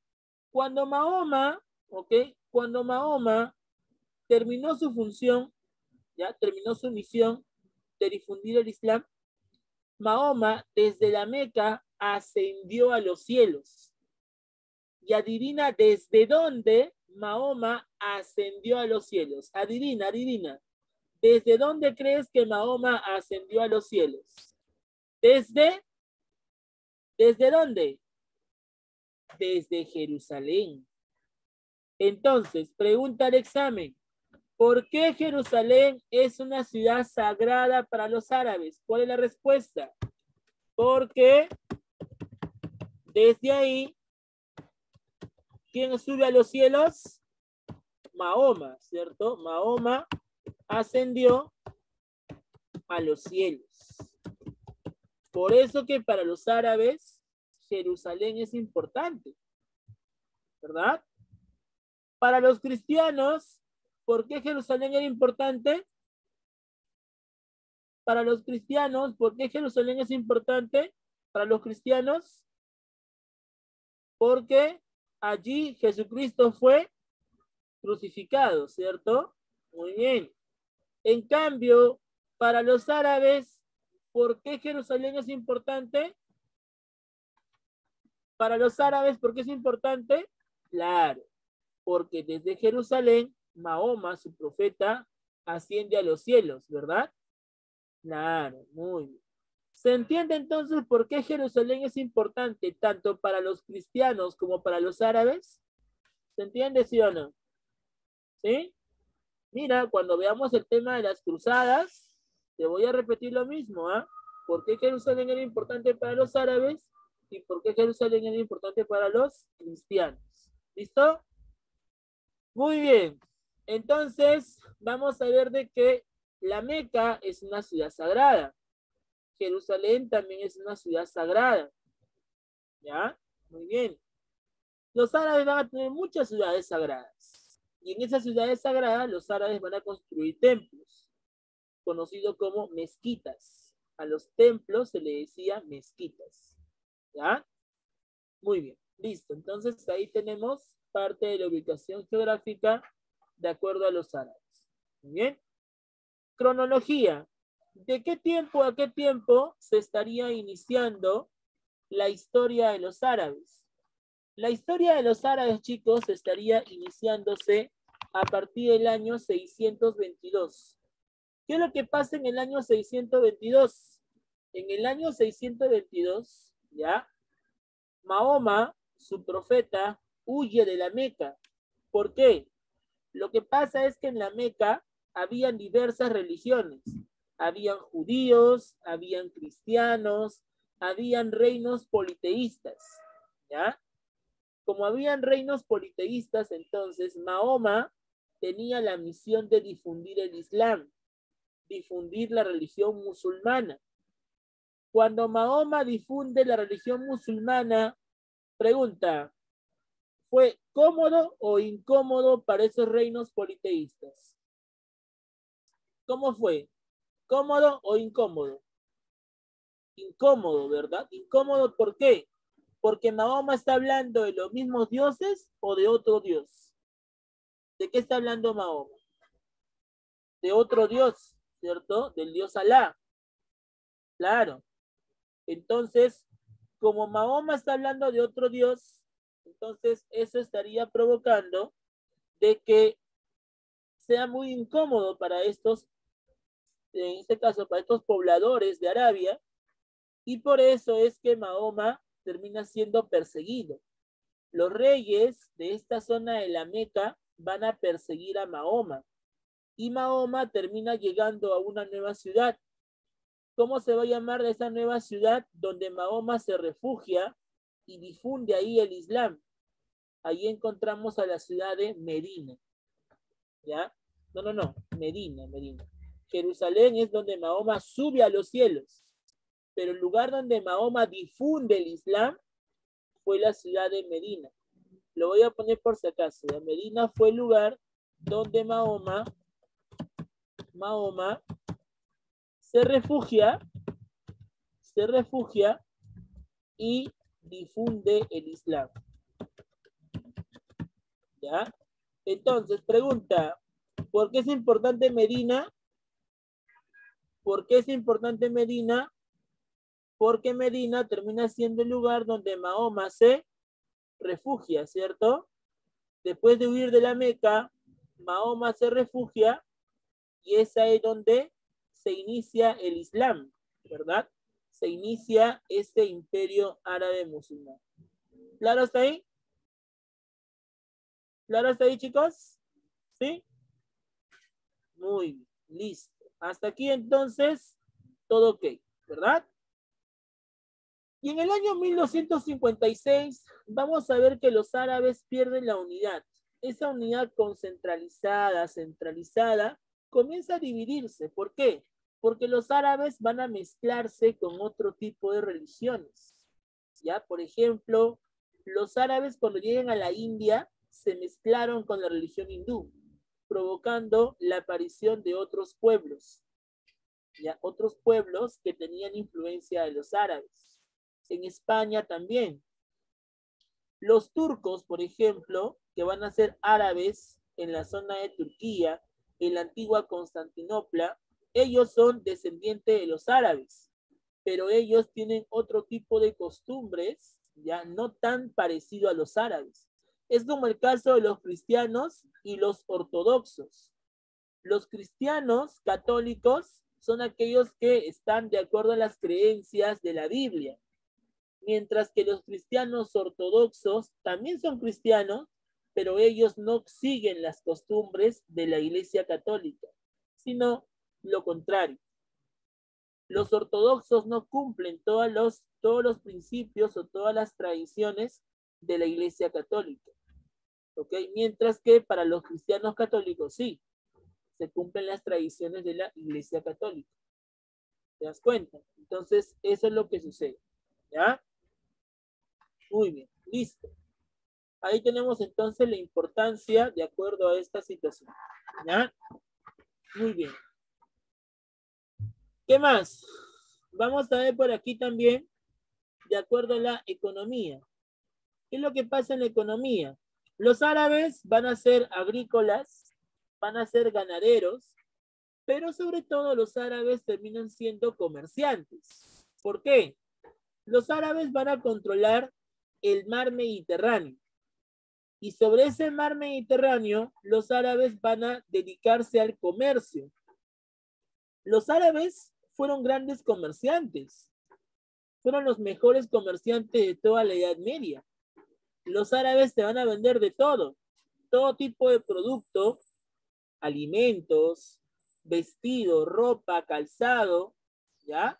Cuando Mahoma, ¿ok? Cuando Mahoma terminó su función, ya terminó su misión de difundir el Islam, Mahoma desde la Meca ascendió a los cielos. Y adivina desde dónde Mahoma ascendió a los cielos. Adivina, adivina. ¿Desde dónde crees que Mahoma ascendió a los cielos? ¿Desde dónde? Desde Jerusalén. Entonces, pregunta al examen. ¿Por qué Jerusalén es una ciudad sagrada para los árabes? ¿Cuál es la respuesta? Porque desde ahí, ¿quién sube a los cielos? Mahoma, ¿cierto? Mahoma ascendió a los cielos. Por eso que para los árabes, Jerusalén es importante, ¿verdad? Para los cristianos, ¿por qué Jerusalén era importante? Para los cristianos, ¿por qué Jerusalén es importante? Para los cristianos, porque allí Jesucristo fue crucificado, ¿cierto? Muy bien. En cambio, para los árabes, ¿por qué Jerusalén es importante? Para los árabes, ¿por qué es importante? Claro, porque desde Jerusalén, Mahoma, su profeta, asciende a los cielos, ¿verdad? Claro, muy bien. ¿Se entiende entonces por qué Jerusalén es importante tanto para los cristianos como para los árabes? ¿Se entiende, sí o no? ¿Sí? Mira, cuando veamos el tema de las cruzadas, te voy a repetir lo mismo, ¿ah? ¿Por qué Jerusalén era importante para los árabes y por qué Jerusalén era importante para los cristianos? ¿Listo? Muy bien. Entonces, vamos a ver de que la Meca es una ciudad sagrada. Jerusalén también es una ciudad sagrada. ¿Ya? Muy bien. Los árabes van a tener muchas ciudades sagradas. Y en esas ciudades sagradas, los árabes van a construir templos, conocidos como mezquitas. A los templos se le decía mezquitas. ¿Ya? Muy bien. Listo. Entonces, ahí tenemos parte de la ubicación geográfica de acuerdo a los árabes. Muy bien. Cronología. ¿De qué tiempo a qué tiempo se estaría iniciando la historia de los árabes? La historia de los árabes, chicos, estaría iniciándose a partir del año 622. ¿Qué es lo que pasa en el año 622? En el año 622, ¿ya? Mahoma, su profeta, huye de la Meca. ¿Por qué? Lo que pasa es que en la Meca habían diversas religiones. Habían judíos, habían cristianos, habían reinos politeístas, ¿ya? Como habían reinos politeístas, entonces Mahoma tenía la misión de difundir el Islam, difundir la religión musulmana. Cuando Mahoma difunde la religión musulmana, pregunta, ¿fue cómodo o incómodo para esos reinos politeístas? ¿Cómo fue? ¿Cómodo o incómodo? Incómodo, ¿verdad? Incómodo, ¿por qué? Porque Mahoma está hablando de los mismos dioses o de otro dios. ¿De qué está hablando Mahoma? De otro dios, ¿cierto? Del dios Alá. Claro. Entonces, como Mahoma está hablando de otro dios, entonces eso estaría provocando de que sea muy incómodo para estos, en este caso, para estos pobladores de Arabia, y por eso es que Mahoma termina siendo perseguido. Los reyes de esta zona de la Meca van a perseguir a Mahoma, y Mahoma termina llegando a una nueva ciudad. ¿Cómo se va a llamar esa nueva ciudad donde Mahoma se refugia y difunde ahí el Islam? Ahí encontramos a la ciudad de Medina. ¿Ya? No, Medina. Jerusalén es donde Mahoma sube a los cielos, pero el lugar donde Mahoma difunde el Islam fue la ciudad de Medina. Lo voy a poner por si acaso. Medina fue el lugar donde Mahoma se refugia y difunde el Islam. ¿Ya? Entonces, pregunta, ¿por qué es importante Medina? ¿Por qué es importante Medina? Porque Medina termina siendo el lugar donde Mahoma se refugia, ¿cierto? Después de huir de la Meca, Mahoma se refugia y es ahí donde se inicia el Islam, ¿verdad? Se inicia este imperio árabe musulmán. ¿Claro hasta ahí? ¿Claro hasta ahí, chicos? ¿Sí? Muy bien, listo. Hasta aquí entonces, todo ok, ¿verdad? Y en el año 1256 vamos a ver que los árabes pierden la unidad. Esa unidad centralizada, comienza a dividirse. ¿Por qué? Porque los árabes van a mezclarse con otro tipo de religiones. ¿Ya? Por ejemplo, los árabes cuando llegan a la India se mezclaron con la religión hindú, provocando la aparición de otros pueblos. ¿Ya? Otros pueblos que tenían influencia de los árabes. En España también. Los turcos, por ejemplo, que van a ser árabes en la zona de Turquía, en la antigua Constantinopla, ellos son descendientes de los árabes, pero ellos tienen otro tipo de costumbres, ya no tan parecido a los árabes. Es como el caso de los cristianos y los ortodoxos. Los cristianos católicos son aquellos que están de acuerdo a las creencias de la Biblia, mientras que los cristianos ortodoxos también son cristianos, pero ellos no siguen las costumbres de la Iglesia Católica, sino lo contrario. Los ortodoxos no cumplen todos los principios o todas las tradiciones de la Iglesia Católica, ¿ok? Mientras que para los cristianos católicos sí, se cumplen las tradiciones de la Iglesia Católica. ¿Te das cuenta? Entonces, eso es lo que sucede, ¿ya? Muy bien, listo. Ahí tenemos entonces la importancia de acuerdo a esta situación. ¿Ya? Muy bien. ¿Qué más? Vamos a ver por aquí también, de acuerdo a la economía. ¿Qué es lo que pasa en la economía? Los árabes van a ser agrícolas, van a ser ganaderos, pero sobre todo los árabes terminan siendo comerciantes. ¿Por qué? Los árabes van a controlar el mar Mediterráneo. Y sobre ese mar Mediterráneo, los árabes van a dedicarse al comercio. Los árabes fueron grandes comerciantes, fueron los mejores comerciantes de toda la Edad Media. Los árabes te van a vender de todo tipo de producto, alimentos, vestido, ropa, calzado, ¿ya?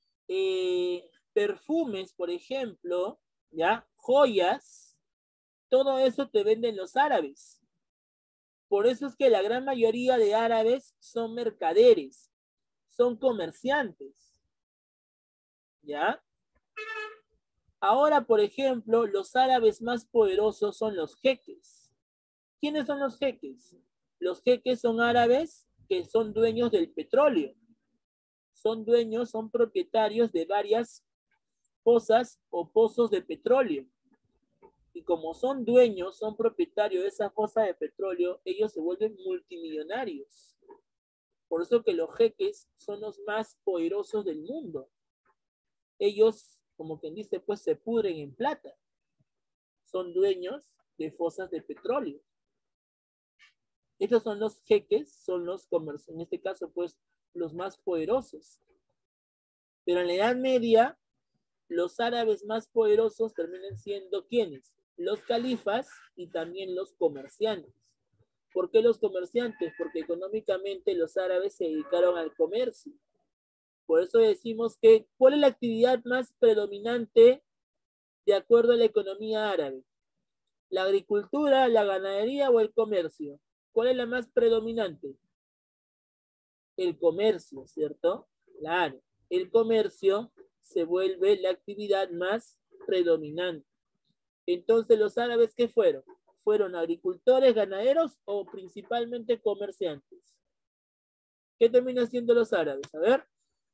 Perfumes, por ejemplo, ¿ya? Joyas, todo eso te venden los árabes. Por eso es que la gran mayoría de árabes son mercaderes, son comerciantes. ¿Ya? Ahora, por ejemplo, los árabes más poderosos son los jeques. ¿Quiénes son los jeques? Los jeques son árabes que son dueños del petróleo. Son dueños, son propietarios de varias fosas o pozos de petróleo. Y como son dueños, son propietarios de esa fosa de petróleo, ellos se vuelven multimillonarios. Por eso que los jeques son los más poderosos del mundo. Ellos, como quien dice, pues se pudren en plata. Son dueños de fosas de petróleo. Estos son los jeques, son los comerciantes, en este caso, pues, los más poderosos. Pero en la Edad Media, los árabes más poderosos terminan siendo ¿quiénes? Los califas y también los comerciantes. ¿Por qué los comerciantes? Porque económicamente los árabes se dedicaron al comercio. Por eso decimos que, ¿cuál es la actividad más predominante de acuerdo a la economía árabe? ¿La agricultura, la ganadería o el comercio? ¿Cuál es la más predominante? El comercio, ¿cierto? Claro, el comercio se vuelve la actividad más predominante. Entonces, ¿los árabes qué fueron? ¿Fueron agricultores, ganaderos o principalmente comerciantes? ¿Qué terminan siendo los árabes? A ver.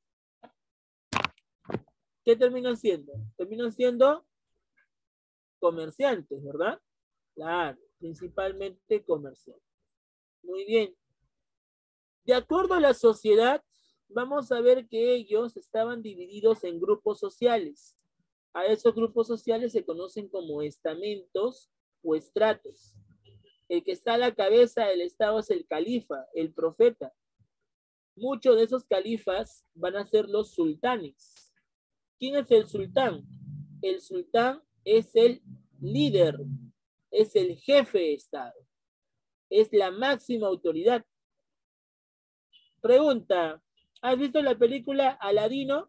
¿Qué terminan siendo? Terminan siendo comerciantes, ¿verdad? Claro. principalmente comercial. Muy bien. De acuerdo a la sociedad, vamos a ver que ellos estaban divididos en grupos sociales. A esos grupos sociales se conocen como estamentos o estratos. El que está a la cabeza del estado es el califa, el profeta. Muchos de esos califas van a ser los sultanes. ¿Quién es el sultán? El sultán es el líder, es el jefe de estado, es la máxima autoridad. Pregunta, ¿has visto la película Aladino?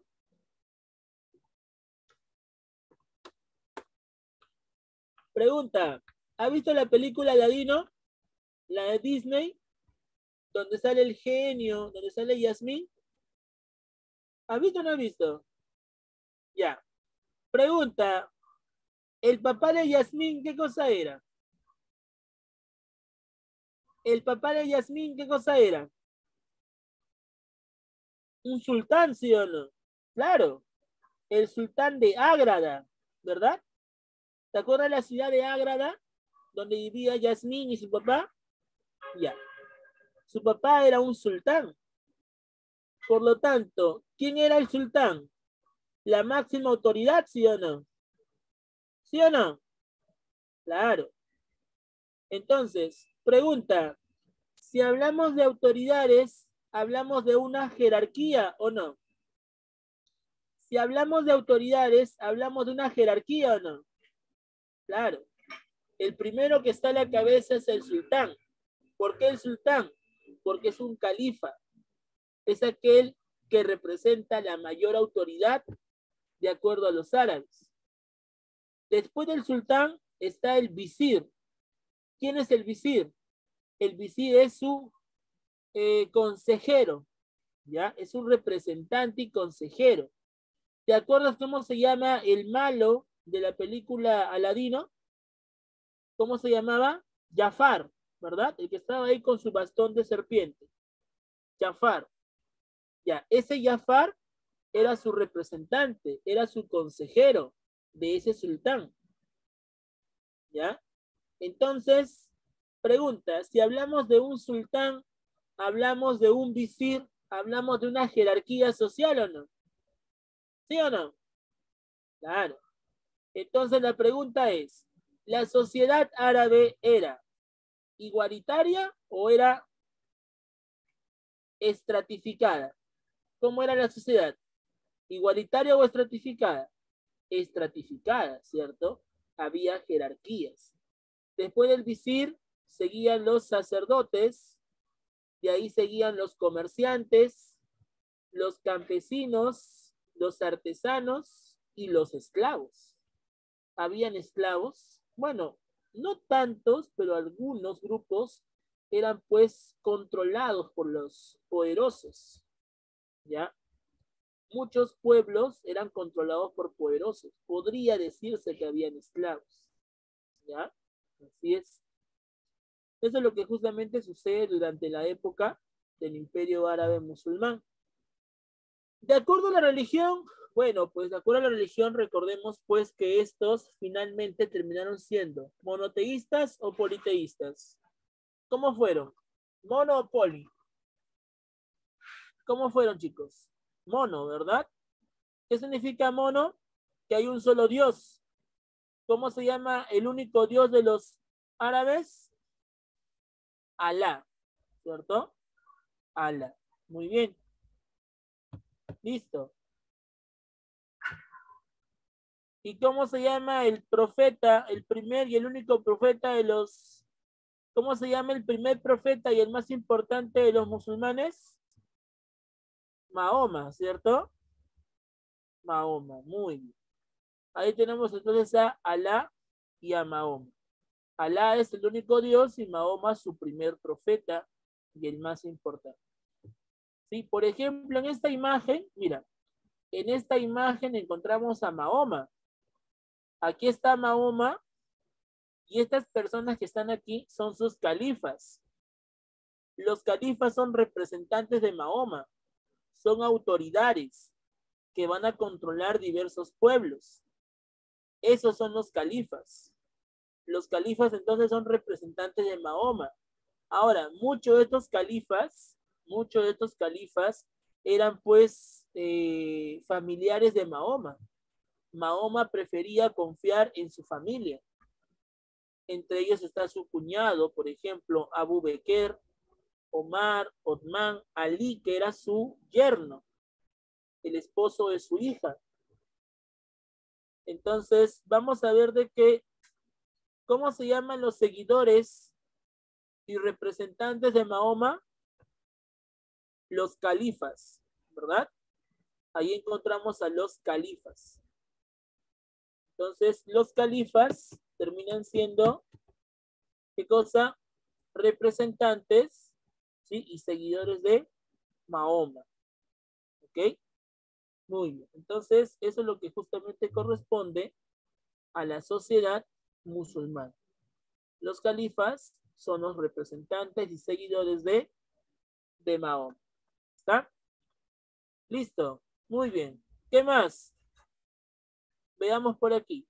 Pregunta, ¿has visto la película Aladino? La de Disney, donde sale el genio, donde sale Yasmín. ¿Has visto o no has visto? Ya. Pregunta, ¿el papá de Yasmín qué cosa era? ¿El papá de Yasmín qué cosa era? Un sultán, ¿sí o no? Claro, el sultán de Ágrada, ¿verdad? ¿Te acuerdas de la ciudad de Ágrada, donde vivía Yasmín y su papá? Ya. Su papá era un sultán. Por lo tanto, ¿quién era el sultán? La máxima autoridad, ¿sí o no? ¿Sí o no? Claro. Entonces, pregunta, si hablamos de autoridades, ¿hablamos de una jerarquía o no? Si hablamos de autoridades, ¿hablamos de una jerarquía o no? Claro. El primero que está a la cabeza es el sultán. ¿Por qué el sultán? Porque es un califa. Es aquel que representa la mayor autoridad de acuerdo a los árabes. Después del sultán está el visir. ¿Quién es el visir? El visir es su consejero, ¿ya? Es un representante y consejero. ¿Te acuerdas cómo se llama el malo de la película Aladino? ¿Cómo se llamaba? Jafar, ¿verdad? El que estaba ahí con su bastón de serpiente. Jafar. Ya, ese Jafar era su representante, era su consejero de ese sultán. ¿Ya? Entonces, pregunta, si hablamos de un sultán, hablamos de un visir, hablamos de una jerarquía social o no. ¿Sí o no? Claro. Entonces la pregunta es, ¿la sociedad árabe era igualitaria o era estratificada? ¿Cómo era la sociedad? ¿Igualitaria o estratificada? Estratificada, ¿cierto? Había jerarquías. Después del visir seguían los sacerdotes, de ahí seguían los comerciantes, los campesinos, los artesanos y los esclavos. ¿Habían esclavos? Bueno, no tantos, pero algunos grupos eran pues controlados por los poderosos, ¿ya? Muchos pueblos eran controlados por poderosos. Podría decirse que habían esclavos, ¿ya? Así es. Eso es lo que justamente sucede durante la época del Imperio Árabe Musulmán. De acuerdo a la religión, bueno, pues de acuerdo a la religión, recordemos pues que estos finalmente terminaron siendo monoteístas o politeístas. ¿Cómo fueron? ¿Mono o poli? ¿Cómo fueron, chicos? Mono, ¿verdad? ¿Qué significa mono? Que hay un solo Dios. ¿Cómo se llama el único Dios de los árabes? Alá, ¿cierto? Alá. Muy bien. Listo. ¿Y cómo se llama el profeta, el primer y el único profeta de los... ¿Cómo se llama el primer profeta y el más importante de los musulmanes? Mahoma, ¿cierto? Mahoma, muy bien. Ahí tenemos entonces a Alá y a Mahoma. Alá es el único Dios y Mahoma su primer profeta y el más importante. Sí, por ejemplo, en esta imagen, mira, en esta imagen encontramos a Mahoma. Aquí está Mahoma y estas personas que están aquí son sus califas. Los califas son representantes de Mahoma, son autoridades que van a controlar diversos pueblos. Esos son los califas. Los califas entonces son representantes de Mahoma. Ahora, muchos de estos califas eran pues familiares de Mahoma. Mahoma prefería confiar en su familia. Entre ellos está su cuñado, por ejemplo, Abu Bekr, Omar, Othman, Ali, que era su yerno, el esposo de su hija. Entonces, vamos a ver de qué, cómo se llaman los seguidores y representantes de Mahoma, los califas, ¿verdad? Ahí encontramos a los califas. Entonces, los califas terminan siendo, ¿qué cosa? Representantes, ¿sí? Y seguidores de Mahoma. ¿Ok? Muy bien. Entonces, eso es lo que justamente corresponde a la sociedad musulmana. Los califas son los representantes y seguidores de Mahoma. ¿Está? Listo. Muy bien. ¿Qué más? Veamos por aquí.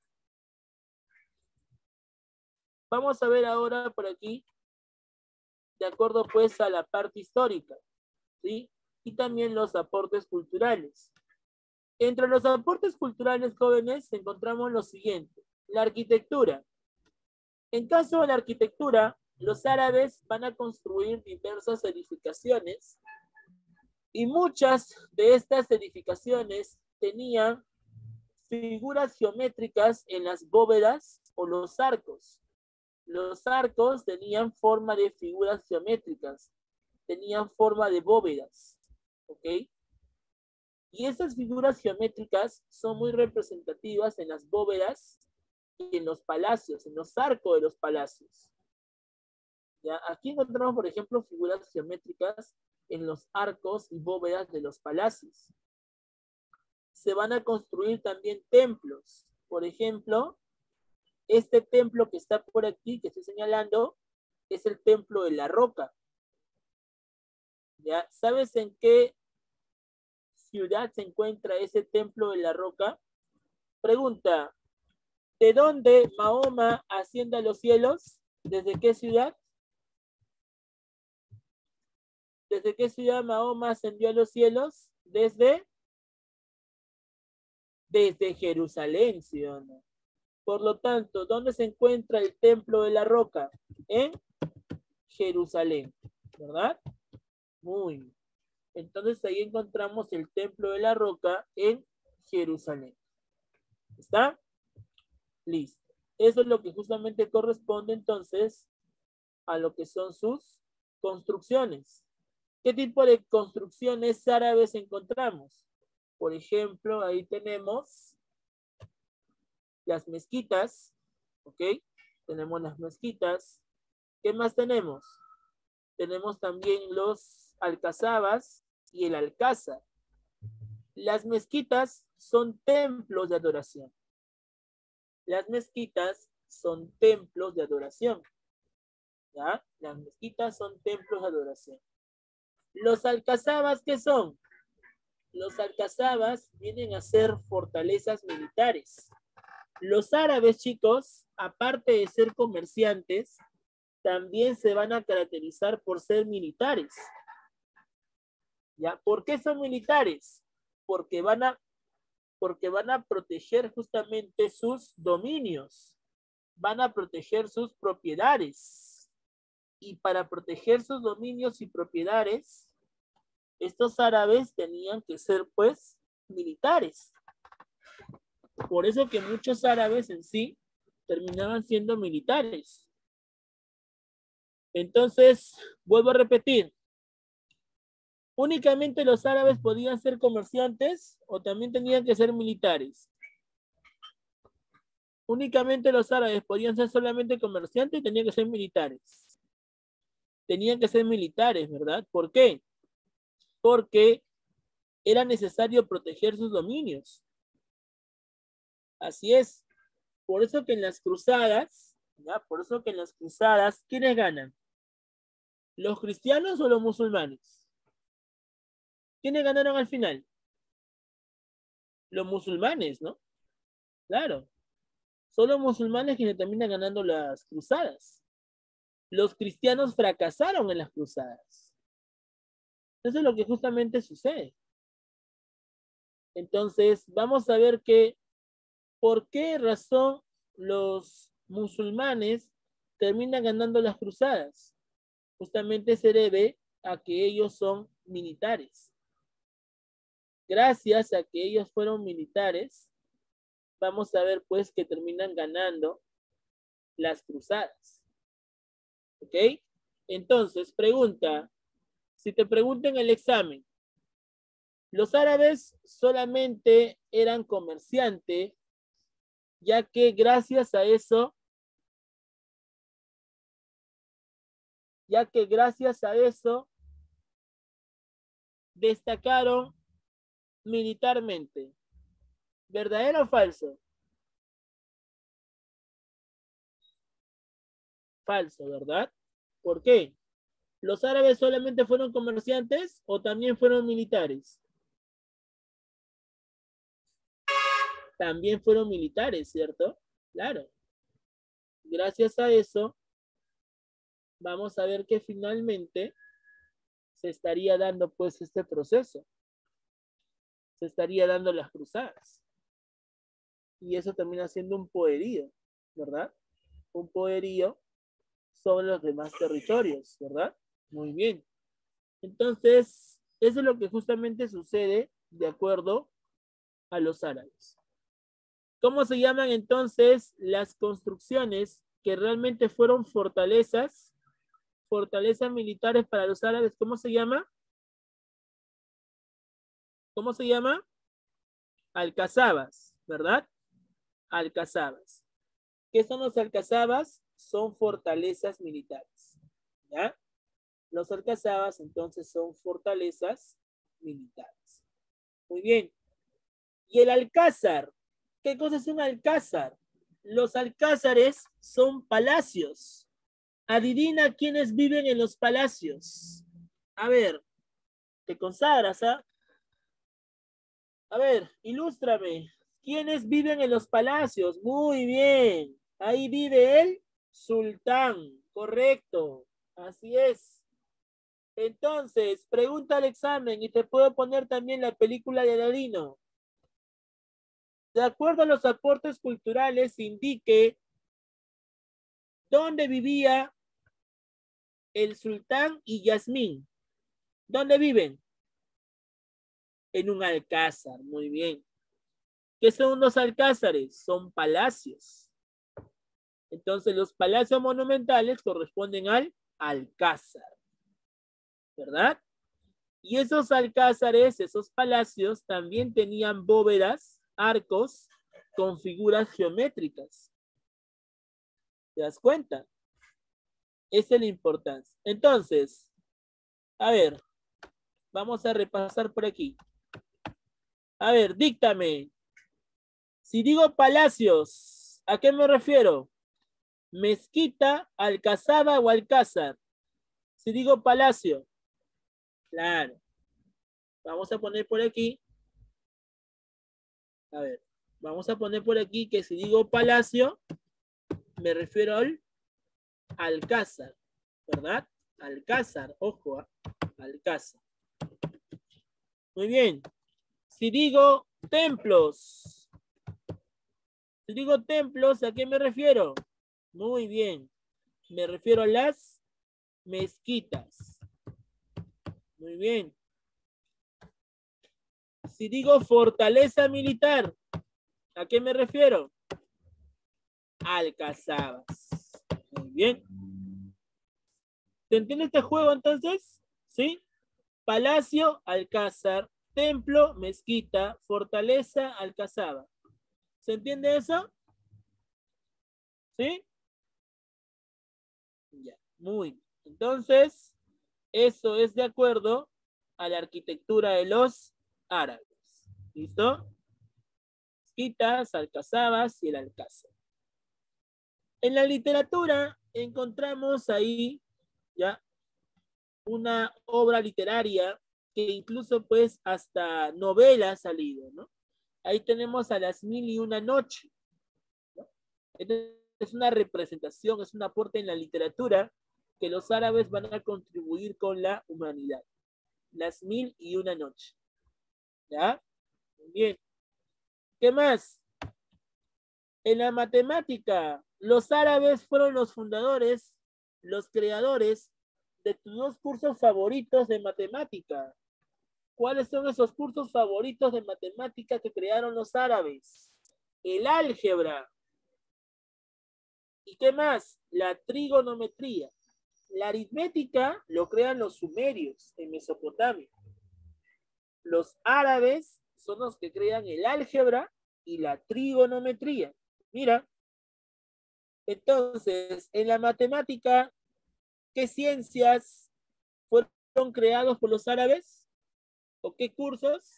Vamos a ver ahora por aquí, de acuerdo pues a la parte histórica, ¿sí? Y también los aportes culturales. Entre los aportes culturales, jóvenes, encontramos lo siguiente. La arquitectura. En caso de la arquitectura, los árabes van a construir diversas edificaciones y muchas de estas edificaciones tenían figuras geométricas en las bóvedas o los arcos. Los arcos tenían forma de figuras geométricas, tenían forma de bóvedas, ¿ok? Y esas figuras geométricas son muy representativas en las bóvedas y en los palacios, en los arcos de los palacios. ¿Ya? Aquí encontramos, por ejemplo, figuras geométricas en los arcos y bóvedas de los palacios. Se van a construir también templos. Por ejemplo, este templo que está por aquí, que estoy señalando, es el templo de la Roca. ¿Ya? ¿Sabes en qué ciudad se encuentra ese templo de la Roca? Pregunta, ¿de dónde Mahoma asciende a los cielos? ¿Desde qué ciudad? ¿Desde qué ciudad Mahoma ascendió a los cielos? Desde Jerusalén, ¿sí o no? Por lo tanto, ¿dónde se encuentra el templo de la Roca? En Jerusalén, ¿verdad? Muy bien. Entonces ahí encontramos el templo de la Roca en Jerusalén. ¿Está? Listo. Eso es lo que justamente corresponde entonces a lo que son sus construcciones. ¿Qué tipo de construcciones árabes encontramos? Por ejemplo, ahí tenemos las mezquitas, ¿ok? Tenemos las mezquitas. ¿Qué más tenemos? Tenemos también los alcazabas y el alcázar. Las mezquitas son templos de adoración. Las mezquitas son templos de adoración. ¿Ya? Las mezquitas son templos de adoración. Los alcazabas, ¿qué son? Los alcazabas vienen a ser fortalezas militares. Los árabes, chicos, aparte de ser comerciantes, también se van a caracterizar por ser militares. ¿Ya? ¿Por qué son militares? Porque van a proteger justamente sus dominios, van a proteger sus propiedades. Y para proteger sus dominios y propiedades, estos árabes tenían que ser, pues, militares. Por eso que muchos árabes en sí terminaban siendo militares. Entonces, vuelvo a repetir, ¿únicamente los árabes podían ser comerciantes o también tenían que ser militares? Únicamente los árabes podían ser solamente comerciantes y tenían que ser militares. Tenían que ser militares, ¿verdad? ¿Por qué? Porque era necesario proteger sus dominios. Así es. Por eso que en las cruzadas, ¿ya? Por eso que en las cruzadas, ¿quiénes ganan? ¿Los cristianos o los musulmanes? ¿Quiénes ganaron al final? Los musulmanes, ¿no? Claro. Son los musulmanes quienes terminan ganando las cruzadas. Los cristianos fracasaron en las cruzadas. Eso es lo que justamente sucede. Entonces, vamos a ver que por qué razón los musulmanes terminan ganando las cruzadas. Justamente se debe a que ellos son militares. Gracias a que ellos fueron militares, vamos a ver pues que terminan ganando las cruzadas. ¿Ok? Entonces, pregunta, si te preguntan el examen, los árabes solamente eran comerciantes, ya que gracias a eso, destacaron militarmente. ¿Verdadero o falso? Falso, ¿verdad? ¿Por qué? ¿Los árabes solamente fueron comerciantes o también fueron militares? También fueron militares, ¿cierto? Claro. Gracias a eso, vamos a ver que finalmente se estaría dando pues este proceso. Se estaría dando las cruzadas. Y eso termina siendo un poderío, ¿verdad? Un poderío sobre los demás territorios, ¿verdad? Muy bien. Entonces, eso es lo que justamente sucede de acuerdo a los árabes. ¿Cómo se llaman entonces las construcciones que realmente fueron fortalezas militares para los árabes? ¿Cómo se llama? ¿Cómo se llama? Alcazabas, ¿verdad? Alcazabas. ¿Qué son los alcazabas? Son fortalezas militares, ¿ya? Los alcazabas entonces son fortalezas militares. Muy bien. ¿Y el alcázar? ¿Qué cosa es un alcázar? Los alcázares son palacios. Adivina quiénes viven en los palacios. A ver, te consagras, ¿ah? A ver, ilústrame. ¿Quiénes viven en los palacios? Muy bien. Ahí vive el sultán. Correcto. Así es. Entonces, pregunta al examen y te puedo poner también la película de Aladino. De acuerdo a los aportes culturales, indique dónde vivía el sultán y Yasmín. ¿Dónde viven? En un alcázar. Muy bien. ¿Qué son los alcázares? Son palacios. Entonces, los palacios monumentales corresponden al alcázar, ¿verdad? Y esos alcázares, esos palacios, también tenían bóvedas, arcos, con figuras geométricas. ¿Te das cuenta? Esa es la importancia. Entonces, a ver, vamos a repasar por aquí. A ver, díctame. Si digo palacios, ¿a qué me refiero? Mezquita, alcazaba o alcázar. Si digo palacio, claro. Vamos a poner por aquí. A ver, vamos a poner por aquí que si digo palacio, me refiero al alcázar, ¿verdad? Alcázar, ojo, alcázar. Muy bien. Si digo templos, ¿a qué me refiero? Muy bien. Me refiero a las mezquitas. Muy bien. Si digo fortaleza militar, ¿a qué me refiero? Alcazabas. Muy bien. ¿Se entiende este juego entonces? ¿Sí? Palacio, alcázar, templo, mezquita, fortaleza, alcazaba. ¿Se entiende eso? ¿Sí? Ya, muy bien. Entonces, eso es de acuerdo a la arquitectura de los árabes. ¿Listo? Mezquitas, alcazabas y el alcázar. En la literatura encontramos ahí ya una obra literaria que incluso pues hasta novela ha salido, ¿no? Ahí tenemos a las 1001 noches, ¿no? Es una representación, es un aporte en la literatura que los árabes van a contribuir con la humanidad. Las 1001 noches. ¿Ya? Muy bien. ¿Qué más? En la matemática, los árabes fueron los fundadores, los creadores de tus dos cursos favoritos de matemática. ¿Cuáles son esos cursos favoritos de matemática que crearon los árabes? El álgebra. ¿Y qué más? La trigonometría. La aritmética lo crean los sumerios en Mesopotamia. Los árabes son los que crean el álgebra y la trigonometría. Mira, entonces, en la matemática, ¿qué ciencias fueron creados por los árabes? ¿O qué cursos?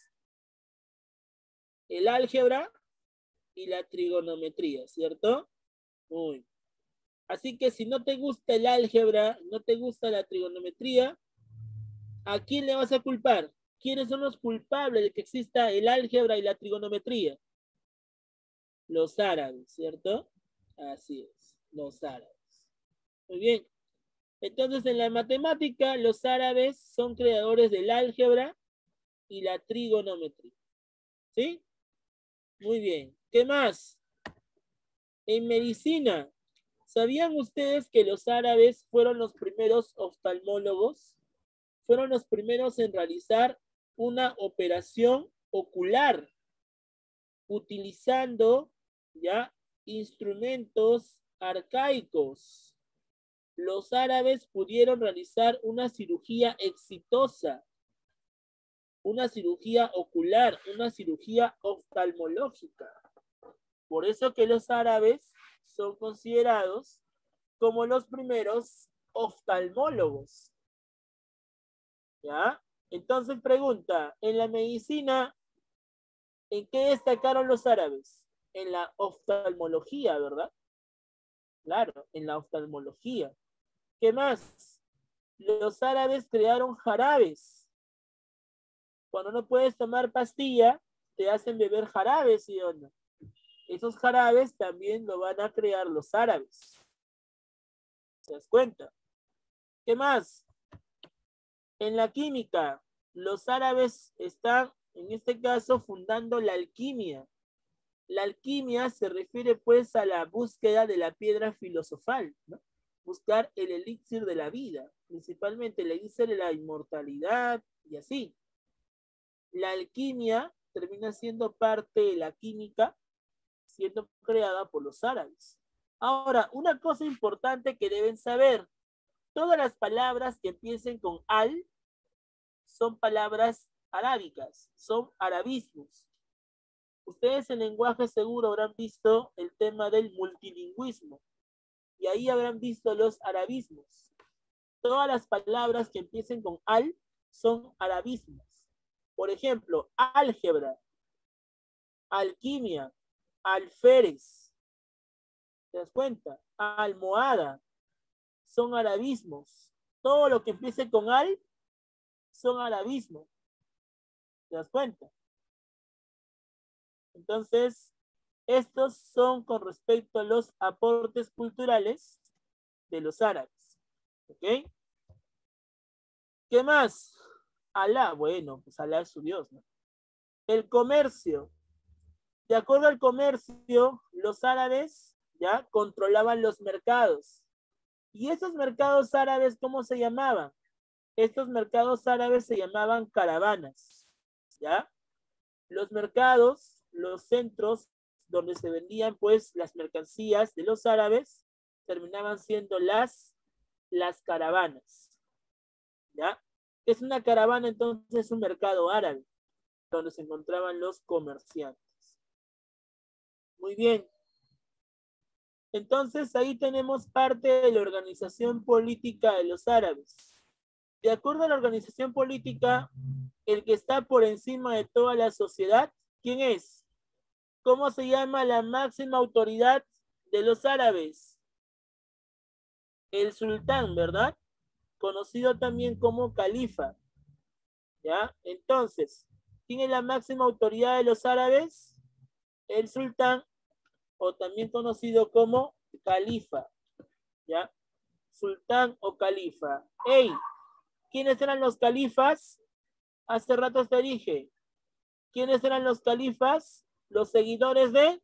El álgebra y la trigonometría, ¿cierto? Muy. Así que si no te gusta el álgebra, no te gusta la trigonometría, ¿a quién le vas a culpar? ¿Quiénes son los culpables de que exista el álgebra y la trigonometría? Los árabes, ¿cierto? Así es, los árabes. Muy bien. Entonces, en la matemática, los árabes son creadores del álgebra y la trigonometría. ¿Sí? Muy bien. ¿Qué más? En medicina, ¿sabían ustedes que los árabes fueron los primeros oftalmólogos? Fueron los primeros en realizar una operación ocular utilizando ya instrumentos arcaicos. Los árabes pudieron realizar una cirugía exitosa, una cirugía ocular, una cirugía oftalmológica. Por eso que los árabes son considerados como los primeros oftalmólogos. ¿Ya? Entonces pregunta, en la medicina, ¿en qué destacaron los árabes? En la oftalmología, ¿verdad? Claro, en la oftalmología. ¿Qué más? Los árabes crearon jarabes. Cuando no puedes tomar pastilla, te hacen beber jarabes, ¿sí o no? Esos jarabes también lo van a crear los árabes. ¿Te das cuenta? ¿Qué más? En la química, los árabes están, en este caso, fundando la alquimia. La alquimia se refiere pues a la búsqueda de la piedra filosofal, ¿no? Buscar el elixir de la vida, principalmente el elixir de la inmortalidad y así. La alquimia termina siendo parte de la química, siendo creada por los árabes. Ahora, una cosa importante que deben saber, todas las palabras que empiecen con al son palabras arábicas, son arabismos. Ustedes en lenguaje seguro habrán visto el tema del multilingüismo y ahí habrán visto los arabismos. Todas las palabras que empiecen con al son arabismos. Por ejemplo, álgebra, alquimia, alférez. ¿Te das cuenta? Almohada. Son arabismos. Todo lo que empiece con al son arabismos. ¿Te das cuenta? Entonces, estos son con respecto a los aportes culturales de los árabes. ¿Ok? ¿Qué más? Alá, bueno, pues Alá es su Dios, ¿no? El comercio. De acuerdo al comercio, los árabes ya controlaban los mercados. ¿Y esos mercados árabes cómo se llamaban? Estos mercados árabes se llamaban caravanas. ¿Ya? Los mercados, los centros donde se vendían pues las mercancías de los árabes, terminaban siendo las caravanas. ¿Ya? Es una caravana, entonces, un mercado árabe, donde se encontraban los comerciantes. Muy bien. Entonces, ahí tenemos parte de la organización política de los árabes. De acuerdo a la organización política, el que está por encima de toda la sociedad, ¿quién es? ¿Cómo se llama la máxima autoridad de los árabes? El sultán, ¿verdad? Conocido también como califa. ¿Ya? Entonces, ¿quién es la máxima autoridad de los árabes? El sultán o también conocido como califa, ¿ya? Sultán o califa. ¡Ey! ¿Quiénes eran los califas? Hace rato te dije. ¿Quiénes eran los califas? Los seguidores de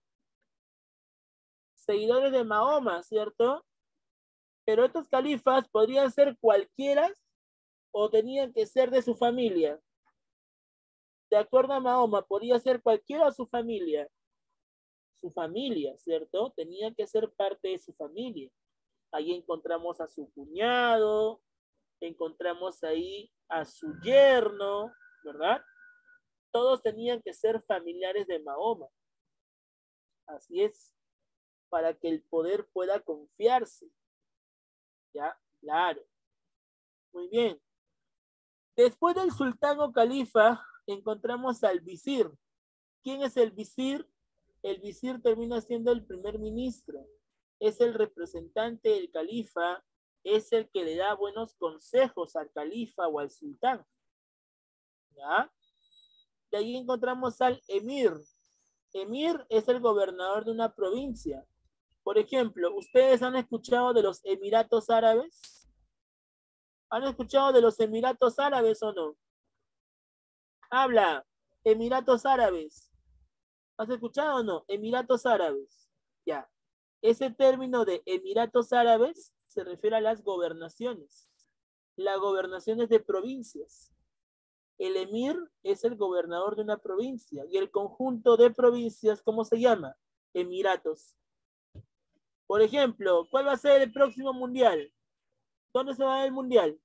Mahoma, ¿cierto? Pero estos califas podrían ser cualquiera o tenían que ser de su familia. De acuerdo a Mahoma, podía ser cualquiera o su familia. Su familia, ¿cierto? Tenía que ser parte de su familia. Ahí encontramos a su cuñado, encontramos ahí a su yerno, ¿verdad? Todos tenían que ser familiares de Mahoma. Así es, para que el poder pueda confiarse. ¿Ya? Claro. Muy bien. Después del sultán o califa, encontramos al visir. ¿Quién es el visir? El visir termina siendo el primer ministro. Es el representante del califa, es el que le da buenos consejos al califa o al sultán. ¿Ya? De ahí encontramos al emir. Emir es el gobernador de una provincia. Por ejemplo, ¿ustedes han escuchado de los Emiratos Árabes? ¿Han escuchado de los Emiratos Árabes o no? Habla, Emiratos Árabes. ¿Has escuchado o no? Emiratos Árabes. Ya. Ese término de Emiratos Árabes se refiere a las gobernaciones. Las gobernaciones de provincias. El emir es el gobernador de una provincia y el conjunto de provincias, ¿cómo se llama? Emiratos. Por ejemplo, ¿cuál va a ser el próximo mundial? ¿Dónde se va a dar el mundial?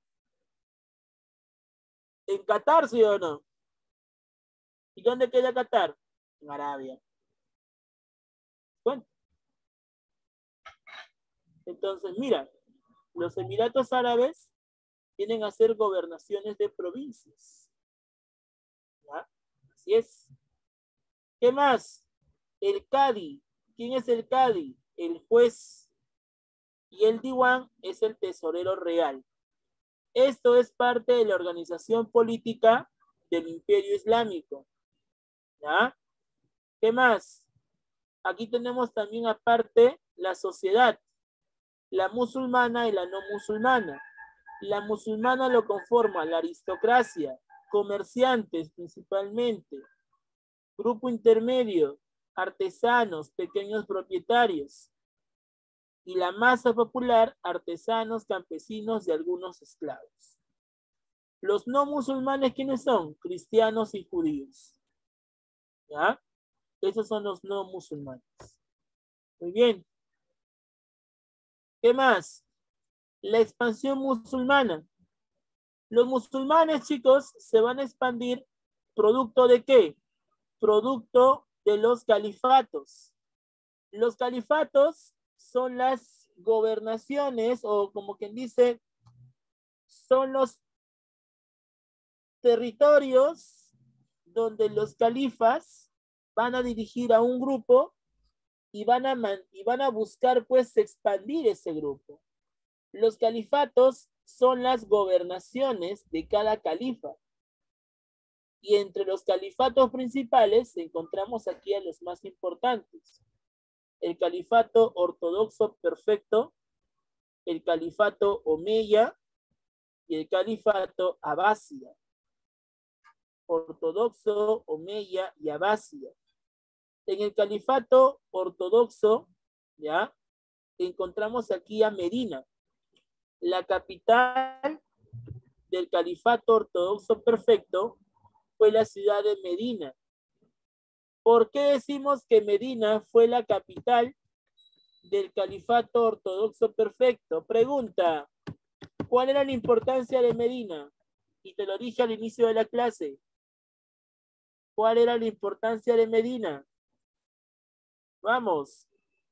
¿En Qatar, sí o no? ¿Y dónde queda Qatar? En Arabia. Bueno, entonces, mira, los Emiratos Árabes tienen a ser gobernaciones de provincias. ¿Ya? Así es. ¿Qué más? El Cadi. ¿Quién es el Cadi? El juez. Y el Diwan es el tesorero real. Esto es parte de la organización política del Imperio Islámico. ¿Ya? ¿Qué más? Aquí tenemos también aparte la sociedad, la musulmana y la no musulmana. La musulmana lo conforma la aristocracia, comerciantes principalmente, grupo intermedio, artesanos, pequeños propietarios. Y la masa popular, artesanos, campesinos y algunos esclavos. Los no musulmanes, ¿quiénes son? Cristianos y judíos. ¿Ya? Esos son los no musulmanes. Muy bien. ¿Qué más? La expansión musulmana. Los musulmanes, chicos, se van a expandir producto de qué? Producto de los califatos. Los califatos son las gobernaciones o como quien dice, son los territorios donde los califas van a dirigir a un grupo y van a buscar pues expandir ese grupo. Los califatos son las gobernaciones de cada califa. Y entre los califatos principales encontramos aquí a los más importantes. El califato ortodoxo perfecto, el califato omeya y el califato abásida. Ortodoxo, omeya y abásida. En el califato ortodoxo, ¿ya? Encontramos aquí a Medina, la capital del califato ortodoxo perfecto fue la ciudad de Medina. ¿Por qué decimos que Medina fue la capital del califato ortodoxo perfecto? Pregunta, ¿cuál era la importancia de Medina? Y te lo dije al inicio de la clase. ¿Cuál era la importancia de Medina? Vamos.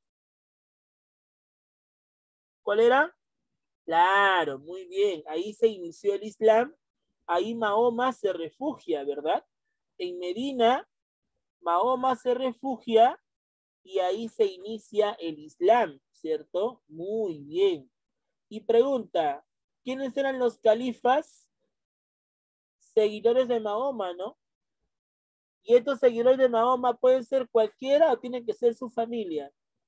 ¿Cuál era? Claro, muy bien. Ahí se inició el Islam. Ahí Mahoma se refugia, ¿verdad? En Medina, Mahoma se refugia y ahí se inicia el Islam, ¿cierto? Muy bien. Y pregunta, ¿quiénes eran los califas? Seguidores de Mahoma, ¿no? Y estos seguidores de Mahoma pueden ser cualquiera o tienen que ser su familia.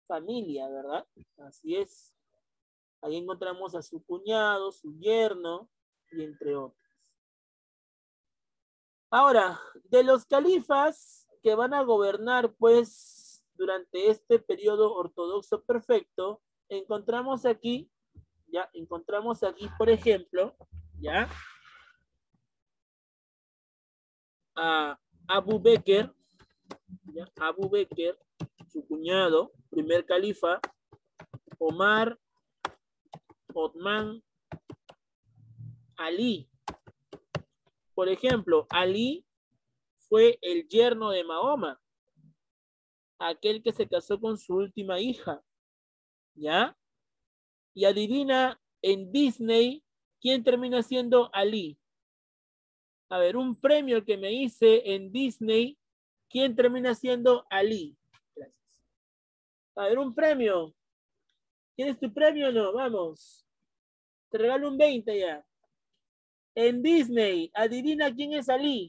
familia, ¿verdad? Así es. Ahí encontramos a su cuñado, su yerno, y entre otros. Ahora, de los califas que van a gobernar, pues, durante este periodo ortodoxo perfecto, encontramos aquí, por ejemplo, ya, a Abu Bekr, su cuñado, primer califa, Omar, Othman, Ali. Por ejemplo, Ali fue el yerno de Mahoma, aquel que se casó con su última hija, ¿ya? Y adivina, en Disney, ¿quién termina siendo Ali? A ver, un premio que me hice en Disney, ¿quién termina siendo Ali? Gracias. A ver, un premio. ¿Tienes tu premio o no? Vamos. Te regalo un 20 ya. En Disney, adivina quién es Ali.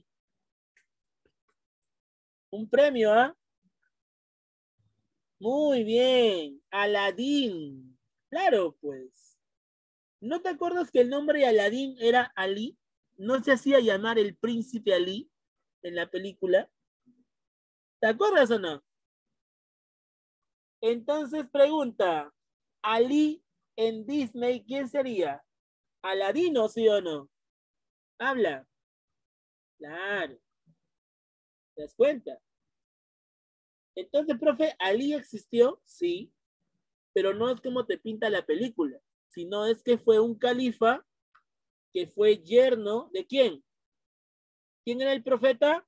Un premio, ¿ah? Muy bien. Aladín. Claro, pues. ¿No te acuerdas que el nombre de Aladín era Ali? ¿No se hacía llamar el príncipe Ali en la película? ¿Te acuerdas o no? Entonces pregunta, Ali en Disney, ¿quién sería? ¿Aladino, sí o no? Habla. Claro. ¿Te das cuenta? Entonces, profe, ¿Ali existió? Sí, pero no es como te pinta la película, sino es que fue un califa que fue yerno ¿de quién? ¿Quién era el profeta?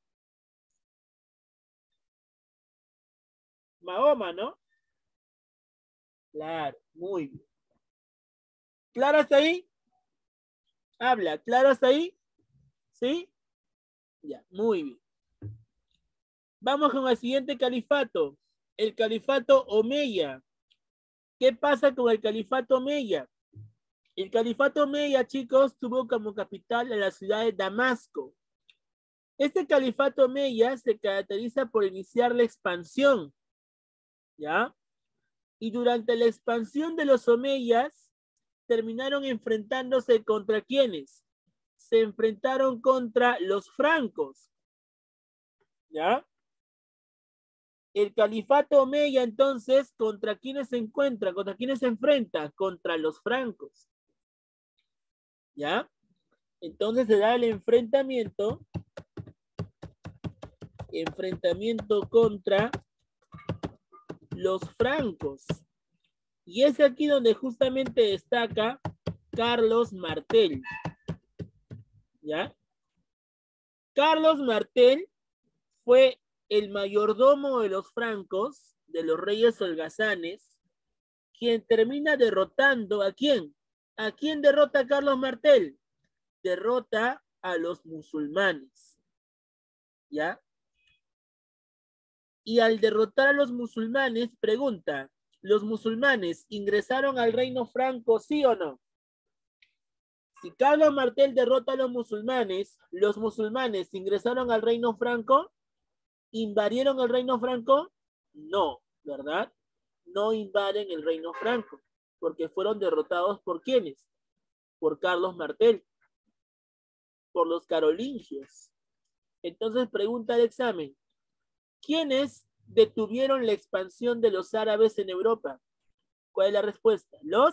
Mahoma, ¿no? Claro, muy bien. ¿Claro hasta ahí? Habla, ¿claro hasta ahí? ¿Sí? Ya, muy bien. Vamos con el siguiente califato, el califato Omeya. ¿Qué pasa con el califato Omeya? El califato Omeya, chicos, tuvo como capital a la ciudad de Damasco. Este califato Omeya se caracteriza por iniciar la expansión, ¿ya? Y durante la expansión de los Omeyas, terminaron enfrentándose contra ¿quiénes? Se enfrentaron contra los francos, ¿ya? El califato Omeya, entonces, ¿contra quiénes se encuentra? ¿Contra quiénes se enfrenta? Contra los francos, ¿ya? Entonces se da el enfrentamiento contra los francos. Y es aquí donde justamente destaca Carlos Martel, ¿ya? Carlos Martel fue el mayordomo de los francos, de los reyes holgazanes, quien termina derrotando ¿a quién? ¿A quién derrota Carlos Martel? Derrota a los musulmanes, ¿ya? Y al derrotar a los musulmanes, pregunta, ¿los musulmanes ingresaron al reino franco, sí o no? Si Carlos Martel derrota a los musulmanes ingresaron al reino franco, ¿invadieron el reino franco? No, ¿verdad? No invaden el reino franco, porque fueron derrotados ¿por quiénes? Por Carlos Martel, por los carolingios. Entonces pregunta el examen, ¿quiénes detuvieron la expansión de los árabes en Europa? ¿Cuál es la respuesta?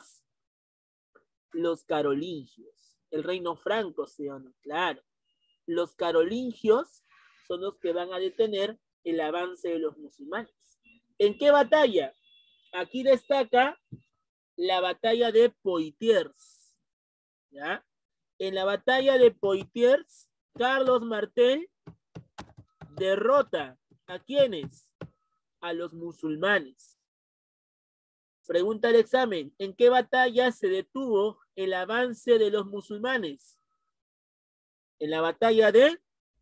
Los carolingios. El reino franco, ¿sí o no? Claro. Los carolingios son los que van a detener el avance de los musulmanes. ¿En qué batalla? Aquí destaca la batalla de Poitiers, ¿ya? En la batalla de Poitiers, Carlos Martel derrota ¿a quiénes? A los musulmanes. Pregunta el examen, ¿en qué batalla se detuvo el avance de los musulmanes? En la batalla de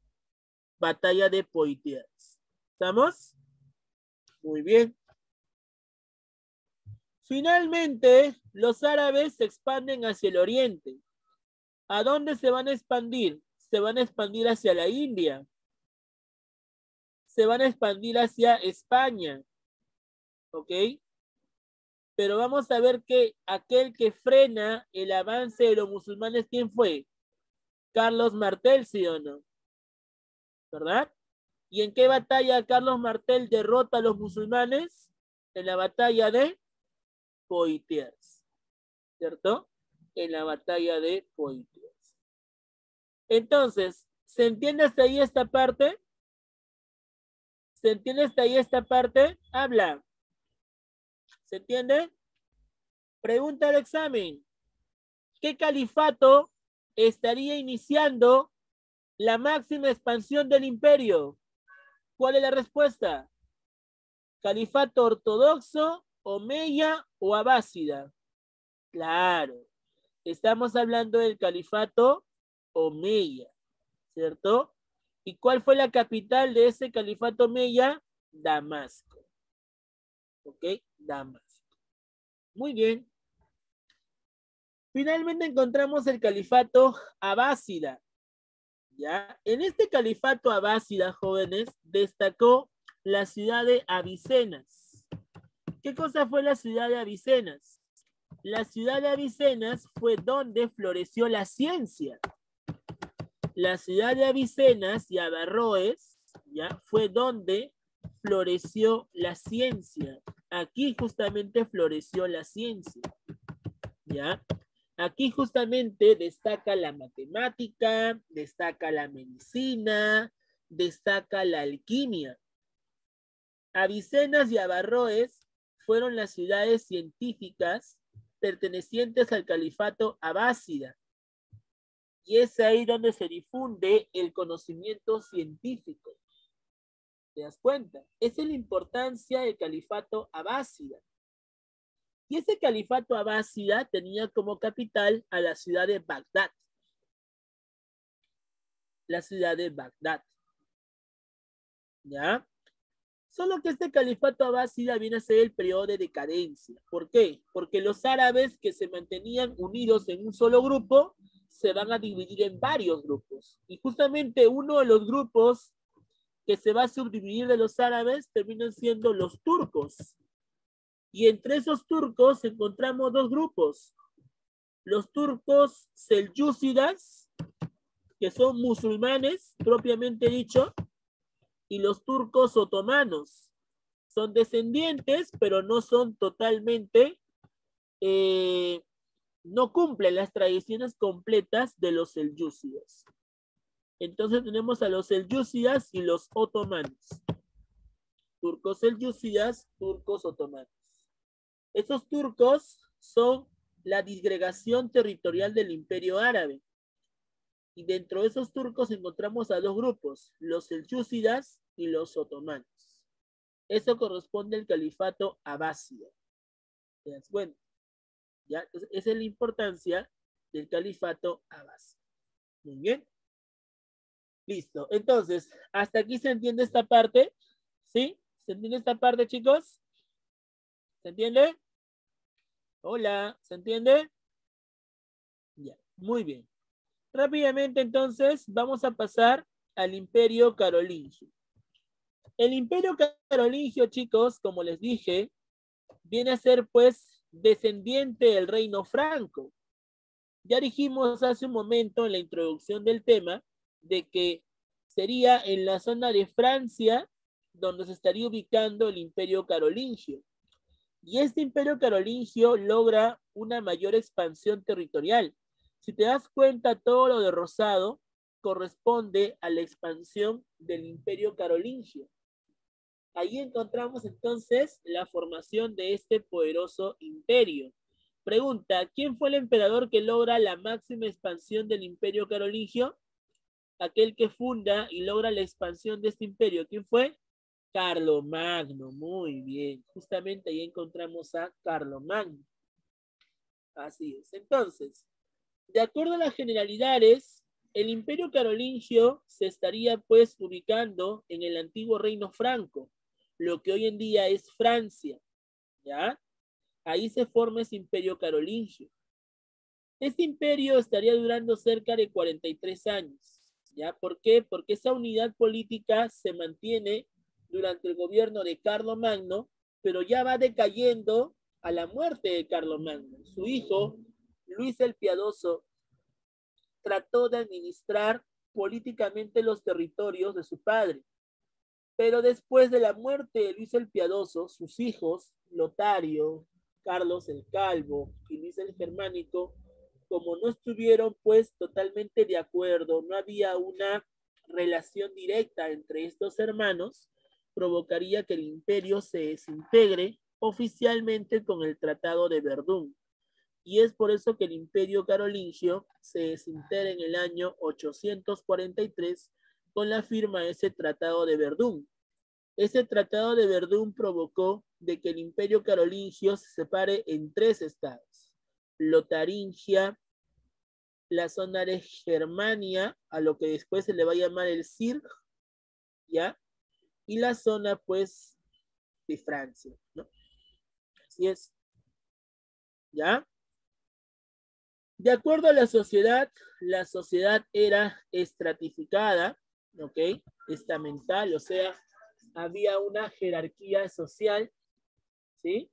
Poitiers. ¿Estamos? Muy bien. Finalmente, los árabes se expanden hacia el oriente. ¿A dónde se van a expandir? Se van a expandir hacia la India. Se van a expandir hacia España. ¿Ok? Pero vamos a ver que aquel que frena el avance de los musulmanes, ¿quién fue? Carlos Martel, ¿sí o no? ¿Verdad? ¿Y en qué batalla Carlos Martel derrota a los musulmanes? En la batalla de Poitiers, ¿cierto? En la batalla de Poitiers. Entonces, ¿se entiende hasta ahí esta parte? ¿Se entiende hasta ahí esta parte? Habla. ¿Se entiende? Pregunta del examen. ¿Qué califato estaría iniciando la máxima expansión del imperio? ¿Cuál es la respuesta? ¿Califato ortodoxo, omeya o abásida? Claro, estamos hablando del califato omeya, ¿cierto? ¿Y cuál fue la capital de ese califato omeya? Damasco. ¿Ok? Damasco. Muy bien. Finalmente encontramos el califato abásida. ¿Ya? En este califato abásida, jóvenes, destacó la ciudad de Avicenas. ¿Qué cosa fue la ciudad de Avicenas? La ciudad de Avicenas fue donde floreció la ciencia. La ciudad de Avicenas y Averroes, ¿ya? Fue donde floreció la ciencia. Aquí justamente floreció la ciencia, ¿ya? Aquí justamente destaca la matemática, destaca la medicina, destaca la alquimia. Avicenas y Averroes fueron las ciudades científicas pertenecientes al califato abásida. Y es ahí donde se difunde el conocimiento científico. ¿Te das cuenta? Esa es la importancia del califato abásida. Y ese califato abásida tenía como capital a la ciudad de Bagdad. La ciudad de Bagdad. ¿Ya? Solo que este califato abásida viene a ser el periodo de decadencia. ¿Por qué? Porque los árabes que se mantenían unidos en un solo grupo se van a dividir en varios grupos. Y justamente uno de los grupos que se va a subdividir de los árabes terminan siendo los turcos. Y entre esos turcos encontramos dos grupos. Los turcos selyúcidas, que son musulmanes, propiamente dicho, y los turcos otomanos. Son descendientes, pero no son totalmente, no cumplen las tradiciones completas de los selyúcidas. Entonces tenemos a los selyúcidas y los otomanos. Turcos selyúcidas, turcos otomanos. Estos turcos son la disgregación territorial del Imperio Árabe. Y dentro de esos turcos encontramos a dos grupos, los selyúcidas y los otomanos. Eso corresponde al califato abásida. ¿Te das cuenta? ¿Ya? Entonces, esa es la importancia del califato abásida. Muy bien. Listo. Entonces, ¿hasta aquí se entiende esta parte? ¿Sí? ¿Se entiende esta parte, chicos? ¿Se entiende? Hola, ¿se entiende? Ya, muy bien. Rápidamente, entonces, vamos a pasar al Imperio Carolingio. El Imperio Carolingio, chicos, como les dije, viene a ser, pues, descendiente del reino franco. Ya dijimos hace un momento en la introducción del tema de que sería en la zona de Francia donde se estaría ubicando el Imperio Carolingio. Y este Imperio Carolingio logra una mayor expansión territorial. Si te das cuenta, todo lo de rosado corresponde a la expansión del Imperio Carolingio. Ahí encontramos entonces la formación de este poderoso imperio. Pregunta, ¿quién fue el emperador que logra la máxima expansión del Imperio Carolingio? Aquel que funda y logra la expansión de este imperio. ¿Quién fue? Carlomagno. Muy bien. Justamente ahí encontramos a Carlomagno. Así es. Entonces, de acuerdo a las generalidades, el Imperio Carolingio se estaría pues ubicando en el antiguo reino franco, lo que hoy en día es Francia, ¿ya? Ahí se forma ese Imperio Carolingio. Este imperio estaría durando cerca de 43 años, ¿ya? ¿Por qué? Porque esa unidad política se mantiene durante el gobierno de Carlomagno, pero ya va decayendo a la muerte de Carlomagno, su hijo, Luis el Piadoso, trató de administrar políticamente los territorios de su padre. Pero después de la muerte de Luis el Piadoso, sus hijos, Lotario, Carlos el Calvo y Luis el Germánico, como no estuvieron pues totalmente de acuerdo, no había una relación directa entre estos hermanos, provocaría que el imperio se desintegre oficialmente con el Tratado de Verdún. Y es por eso que el imperio carolingio se desintegra en el año 843 con la firma de ese Tratado de Verdún. Ese Tratado de Verdún provocó de que el imperio carolingio se separe en tres estados: Lotaringia, la zona de Germania, a lo que después se le va a llamar el Cirque, ¿ya? Y la zona, pues, de Francia, ¿no? Así es, ¿ya? De acuerdo a la sociedad era estratificada, ¿ok? Estamental, o sea, había una jerarquía social, ¿sí?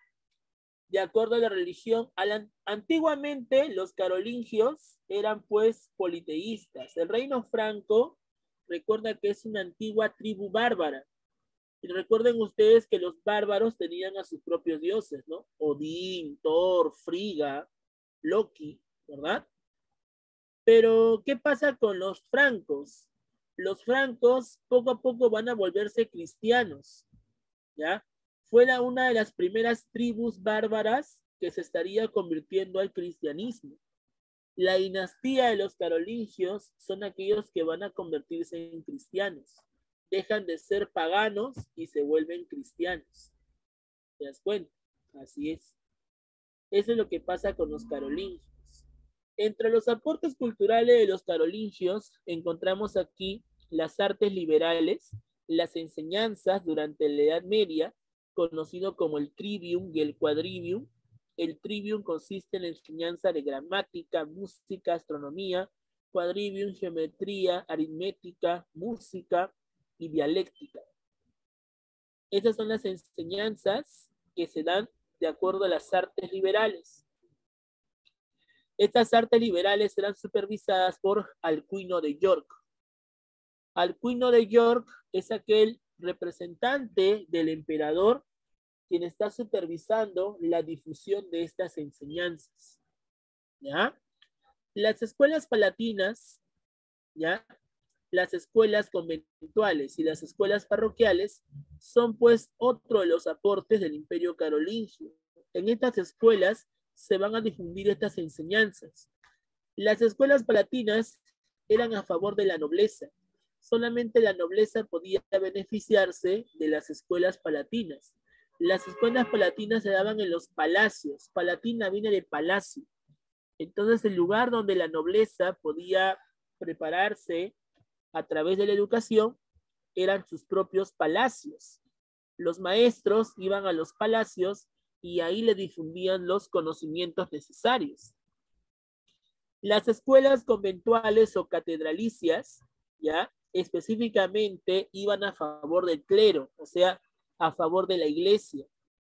De acuerdo a la religión, antiguamente los carolingios eran pues politeístas. El reino franco, recuerda que es una antigua tribu bárbara. Y recuerden ustedes que los bárbaros tenían a sus propios dioses, ¿no? Odín, Thor, Frigga, Loki, ¿verdad? Pero, ¿qué pasa con los francos? Los francos poco a poco van a volverse cristianos, ¿ya? Fue una de las primeras tribus bárbaras que se estaría convirtiendo al cristianismo. La dinastía de los carolingios son aquellos que van a convertirse en cristianos. Dejan de ser paganos y se vuelven cristianos. ¿Te das cuenta? Así es. Eso es lo que pasa con los carolingios. Entre los aportes culturales de los carolingios encontramos aquí las artes liberales, las enseñanzas durante la Edad Media, conocido como el trivium y el quadrivium. El trivium consiste en la enseñanza de gramática, música, astronomía; quadrivium, geometría, aritmética, música y dialéctica. Estas son las enseñanzas que se dan de acuerdo a las artes liberales. Estas artes liberales serán supervisadas por Alcuino de York. Alcuino de York es aquel representante del emperador quien está supervisando la difusión de estas enseñanzas, ¿ya? Las escuelas palatinas, ¿ya? Las escuelas conventuales y las escuelas parroquiales son pues otro de los aportes del imperio carolingio. En estas escuelas se van a difundir estas enseñanzas. Las escuelas palatinas eran a favor de la nobleza. Solamente la nobleza podía beneficiarse de las escuelas palatinas. Las escuelas palatinas se daban en los palacios. Palatina viene de palacio. Entonces, el lugar donde la nobleza podía prepararse a través de la educación eran sus propios palacios. Los maestros iban a los palacios y ahí le difundían los conocimientos necesarios. Las escuelas conventuales o catedralicias, ¿ya? Específicamente iban a favor del clero, o sea, a favor de la iglesia.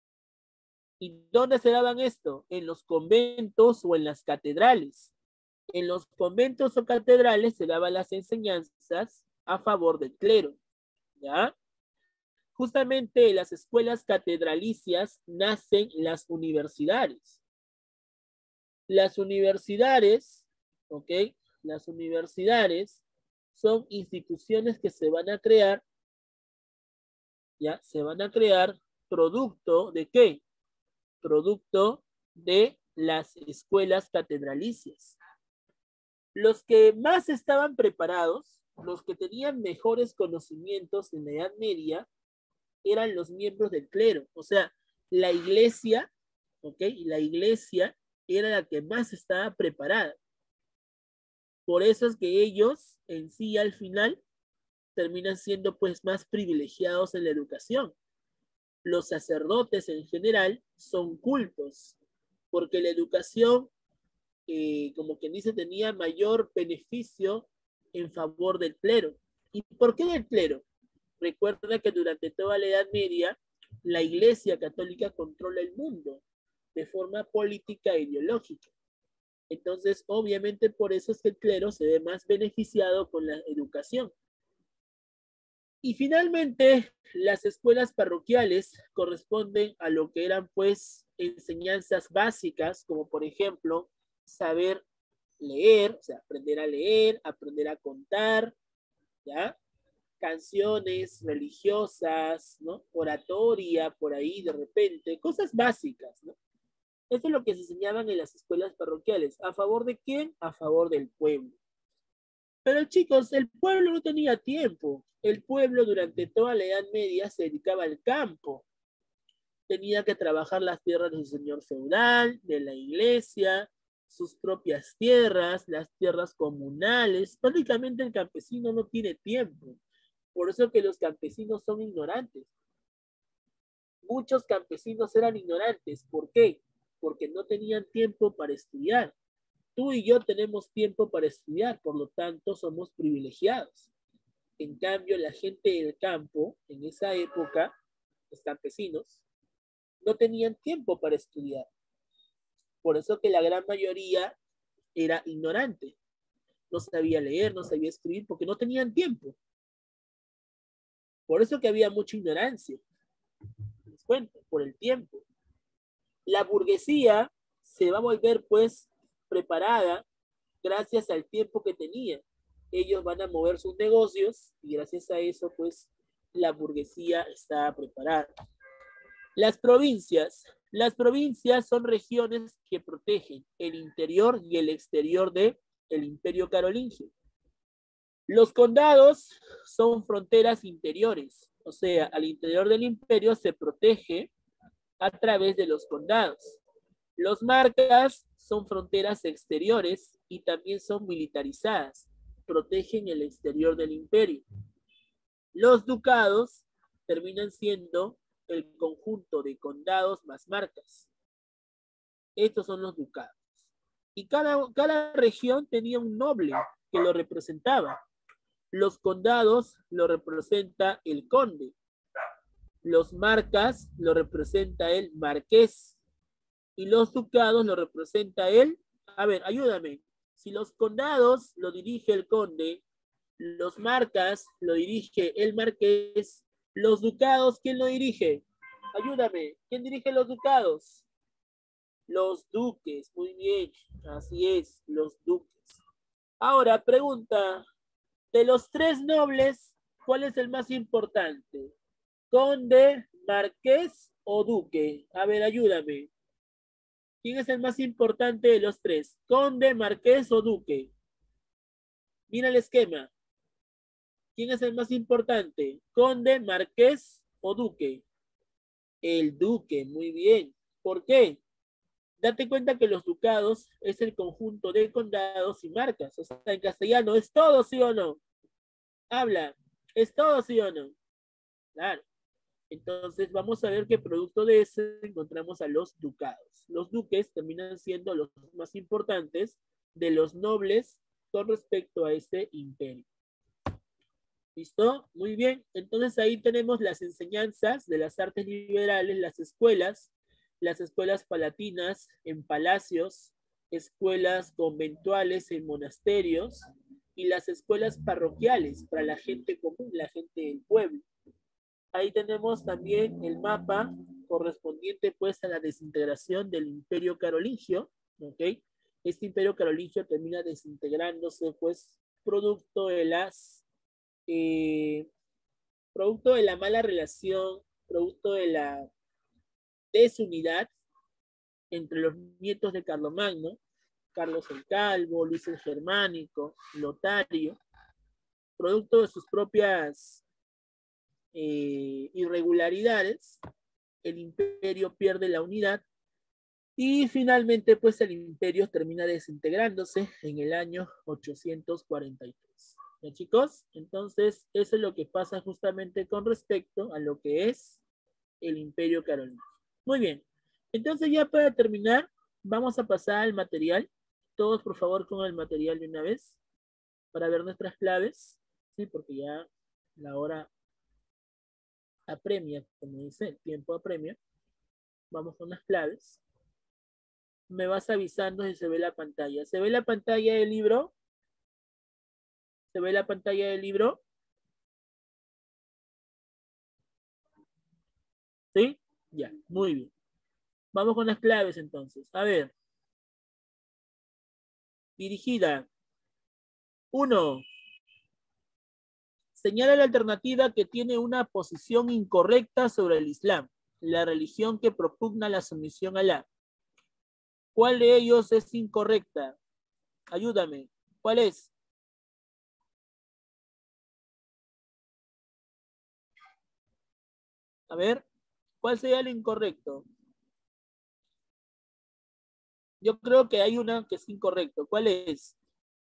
¿Y dónde se daban esto? En los conventos o en las catedrales. En los conventos o catedrales se daban las enseñanzas a favor del clero, ¿ya? Justamente en las escuelas catedralicias nacen las universidades. Las universidades, ¿ok? Las universidades son instituciones que se van a crear, ¿ya? Se van a crear producto de ¿qué? Producto de las escuelas catedralicias. Los que más estaban preparados, los que tenían mejores conocimientos en la Edad Media, eran los miembros del clero. O sea, la iglesia, ¿ok? La iglesia era la que más estaba preparada. Por eso es que ellos en sí al final terminan siendo pues más privilegiados en la educación. Los sacerdotes en general son cultos, porque la educación, como quien dice, tenía mayor beneficio en favor del clero. ¿Y por qué del clero? Recuerda que durante toda la Edad Media la Iglesia Católica controla el mundo. de forma política e ideológica. Entonces, obviamente por eso es que el clero se ve más beneficiado con la educación. Y finalmente, las escuelas parroquiales corresponden a lo que eran pues enseñanzas básicas, como por ejemplo, saber leer, o sea, aprender a leer, aprender a contar, ¿ya? Canciones religiosas, ¿no? Oratoria, por ahí de repente, cosas básicas, ¿no? Eso es lo que se enseñaban en las escuelas parroquiales. ¿A favor de quién? A favor del pueblo. Pero chicos, el pueblo no tenía tiempo. El pueblo durante toda la Edad Media se dedicaba al campo. Tenía que trabajar las tierras del señor feudal, de la iglesia, sus propias tierras, las tierras comunales. Prácticamente el campesino no tiene tiempo. Por eso que los campesinos son ignorantes. Muchos campesinos eran ignorantes. ¿Por qué? Porque no tenían tiempo para estudiar. Tú y yo tenemos tiempo para estudiar, por lo tanto somos privilegiados. En cambio, la gente del campo, en esa época, los campesinos, no tenían tiempo para estudiar. Por eso que la gran mayoría era ignorante. No sabía leer, no sabía escribir, porque no tenían tiempo. Por eso que había mucha ignorancia. Les cuento, por el tiempo. La burguesía se va a volver, pues, preparada gracias al tiempo que tenía. Ellos van a mover sus negocios y gracias a eso, pues, la burguesía está preparada. Las provincias. Las provincias son regiones que protegen el interior y el exterior del Imperio Carolingio. Los condados son fronteras interiores, o sea, al interior del imperio se protege a través de los condados. Los marcas son fronteras exteriores y también son militarizadas, protegen el exterior del imperio. Los ducados terminan siendo el conjunto de condados más marcas. Estos son los ducados. Y cada región tenía un noble que lo representaba. Los condados lo representa el conde. Los marcas lo representa el marqués. Y los ducados lo representa el... A ver, ayúdame. Si los condados lo dirige el conde, los marcas lo dirige el marqués, los ducados, ¿quién lo dirige? Ayúdame. ¿Quién dirige los ducados? Los duques. Muy bien. Así es, los duques. Ahora, pregunta. De los tres nobles, ¿cuál es el más importante? ¿Conde, marqués o duque? A ver, ayúdame. ¿Quién es el más importante de los tres? ¿Conde, marqués o duque? Mira el esquema. ¿Quién es el más importante? ¿Conde, marqués o duque? El duque, muy bien. ¿Por qué? Date cuenta que los ducados es el conjunto de condados y marcas. O sea, en castellano, ¿es todo sí o no? Habla, ¿es todo sí o no? Claro. Entonces vamos a ver qué producto de eso encontramos a los ducados. Los duques terminan siendo los más importantes de los nobles con respecto a este imperio. ¿Listo? Muy bien. Entonces ahí tenemos las enseñanzas de las artes liberales, las escuelas palatinas en palacios, escuelas conventuales en monasterios y las escuelas parroquiales para la gente común, la gente del pueblo. Ahí tenemos también el mapa correspondiente pues a la desintegración del Imperio Carolingio, ¿ok? Este Imperio Carolingio termina desintegrándose pues producto de producto de la mala relación, producto de la desunidad entre los nietos de Carlomagno, Carlos el Calvo, Luis el Germánico, Lotario, producto de sus propias irregularidades, el imperio pierde la unidad y finalmente pues el imperio termina desintegrándose en el año 843. ¿Ya, chicos? Entonces eso es lo que pasa justamente con respecto a lo que es el imperio carolingio. Muy bien, entonces ya para terminar vamos a pasar al material. Todos por favor con el material de una vez para ver nuestras claves, ¿sí? Porque ya la hora apremia, como dice, el tiempo apremia. Vamos con las claves. Me vas avisando si se ve la pantalla. ¿Se ve la pantalla del libro? ¿Se ve la pantalla del libro? ¿Sí? Ya, muy bien. Vamos con las claves entonces. A ver. Dirigida. 1. Señala la alternativa que tiene una posición incorrecta sobre el Islam, la religión que propugna la sumisión a Alá. ¿Cuál de ellos es incorrecta? Ayúdame. ¿Cuál es? A ver, ¿cuál sería el incorrecto? Yo creo que hay una que es incorrecto. ¿Cuál es?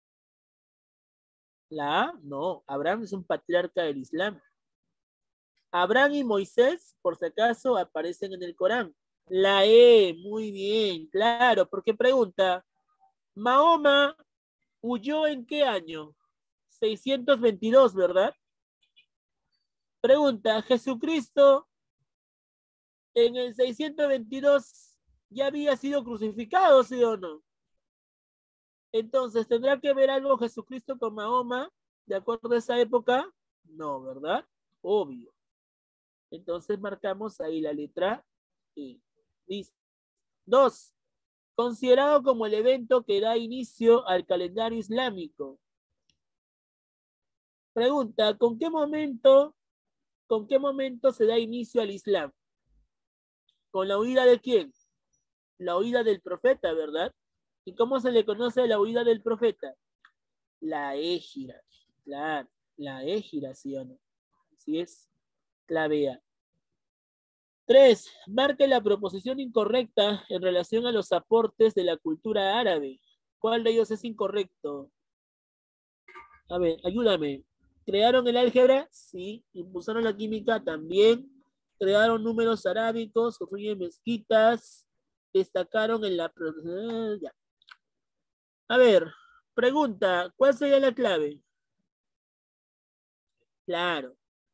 La A, no. Abraham es un patriarca del Islam. Abraham y Moisés, por si acaso, aparecen en el Corán. La E, muy bien, claro, porque pregunta, Mahoma huyó en qué año? 622, ¿verdad? Pregunta, Jesucristo en el 622 ya había sido crucificado, ¿sí o no? Entonces, ¿tendrá que ver algo Jesucristo con Mahoma de acuerdo a esa época? No, ¿verdad? Obvio. Entonces marcamos ahí la letra I. Listo. 2. Considerado como el evento que da inicio al calendario islámico. Pregunta, con qué momento se da inicio al Islam? ¿Con la huida de quién? La huida del profeta, ¿verdad? ¿Y cómo se le conoce a la huida del profeta? La égira. Claro, la égira, ¿sí o no? Así es. Clave A. 3. Marque la proposición incorrecta en relación a los aportes de la cultura árabe. ¿Cuál de ellos es incorrecto? A ver, ayúdame. ¿Crearon el álgebra? Sí. ¿Impulsaron la química? También. ¿Crearon números arábicos? ¿Construyen mezquitas? ¿Destacaron en la... Ya. A ver, pregunta, ¿cuál sería la clave? Claro,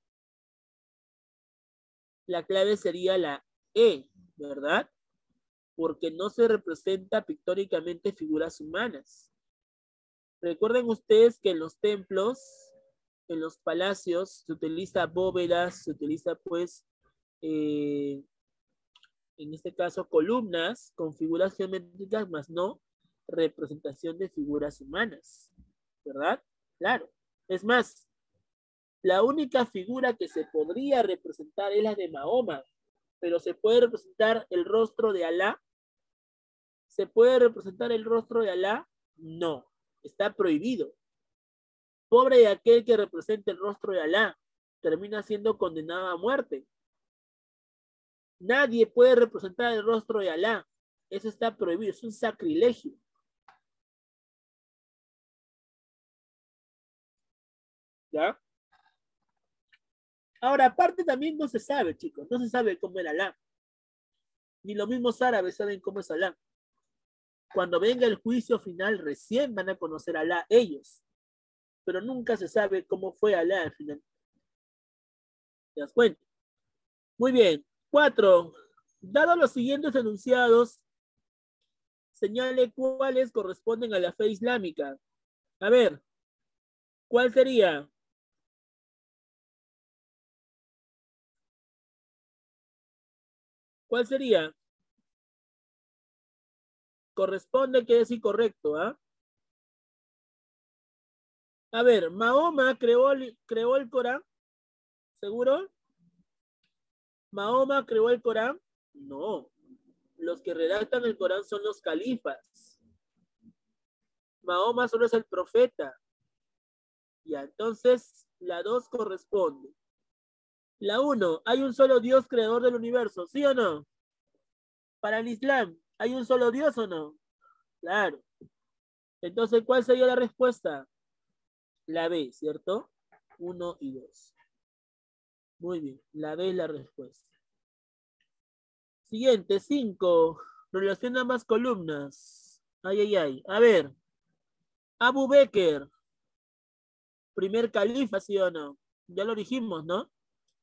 la clave sería la E, ¿verdad? Porque no se representa pictóricamente figuras humanas. Recuerden ustedes que en los templos, en los palacios, se utiliza bóvedas, se utiliza pues, en este caso, columnas con figuras geométricas, más no representación de figuras humanas, ¿verdad? Claro. Es más, la única figura que se podría representar es la de Mahoma, pero se puede representar el rostro de Alá. ¿Se puede representar el rostro de Alá? No, está prohibido. Pobre de aquel que represente el rostro de Alá, termina siendo condenado a muerte. Nadie puede representar el rostro de Alá. Eso está prohibido, es un sacrilegio. ¿Ya? Ahora, aparte también no se sabe, chicos, no se sabe cómo era Alá. Ni los mismos árabes saben cómo es Alá. Cuando venga el juicio final, recién van a conocer a Alá ellos. Pero nunca se sabe cómo fue Alá al final. ¿Te das cuenta? Muy bien. 4. Dado los siguientes enunciados, señale cuáles corresponden a la fe islámica. A ver, ¿cuál sería? ¿Cuál sería? Corresponde que es incorrecto, ¿ah? A ver, ¿Mahoma creó el Corán? ¿Seguro? ¿Mahoma creó el Corán? No. Los que redactan el Corán son los califas. Mahoma solo es el profeta. Ya, entonces la 2 corresponde. La 1, ¿hay un solo Dios creador del universo? ¿Sí o no? Para el Islam, ¿hay un solo Dios o no? Claro. Entonces, ¿cuál sería la respuesta? La B, ¿cierto? 1 y 2. Muy bien, la B es la respuesta. Siguiente, 5. Relaciona más columnas. Ay, ay, ay. A ver. Abu Bakr, primer califa, ¿sí o no? Ya lo dijimos, ¿no?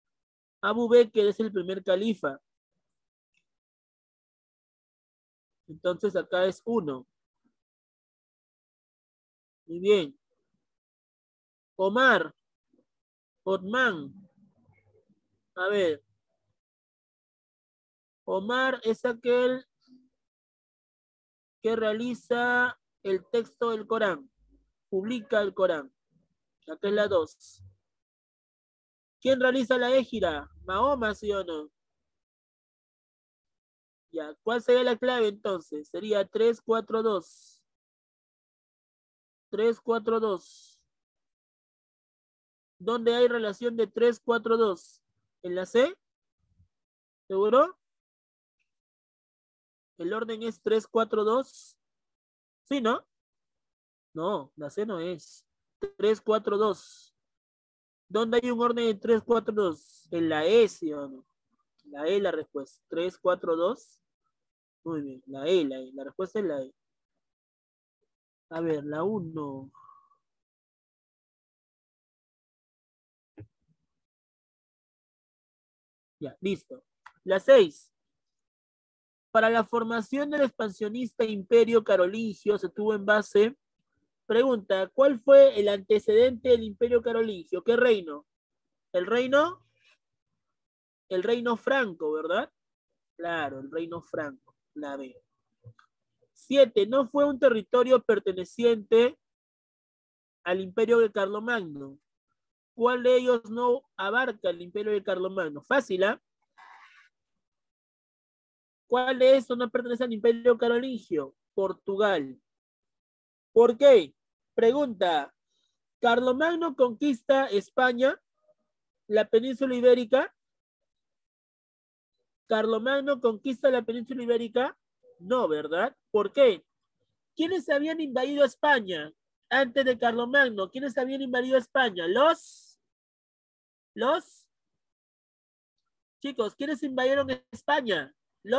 Abu Bakr es el primer califa. Entonces acá es 1. Muy bien. Omar. Otman. A ver. Omar es aquel que realiza el texto del Corán. Publica el Corán. Acá es la 2. ¿Quién realiza la égira? Mahoma, ¿sí o no? Ya, ¿cuál sería la clave entonces? Sería 342. 342. ¿Dónde hay relación de 342? ¿En la C? ¿Seguro? El orden es 342. ¿Sí, no? No, la C no es. 342. ¿Dónde hay un orden de 342? En la E, ¿sí o no? La E, la respuesta. 342. Muy bien, la E, la E. La respuesta es la E. A ver, la 1. Ya, listo. La 6. Para la formación del expansionista imperio carolingio se tuvo en base. Pregunta, ¿cuál fue el antecedente del imperio carolingio? ¿Qué reino? El reino franco, ¿verdad? Claro, el reino franco, la B. 7. No fue un territorio perteneciente al imperio de Carlomagno. ¿Cuál de ellos no abarca el imperio de Carlomagno? Fácil, ¿ah? ¿Cuál de estos no pertenece al imperio carolingio? Portugal. ¿Por qué? Pregunta, ¿Carlomagno conquista España, la península ibérica? ¿Carlomagno conquista la península ibérica? No, ¿verdad? ¿Por qué? ¿Quiénes habían invadido España antes de Carlomagno? ¿Quiénes habían invadido España? Los, chicos, ¿quiénes invadieron España?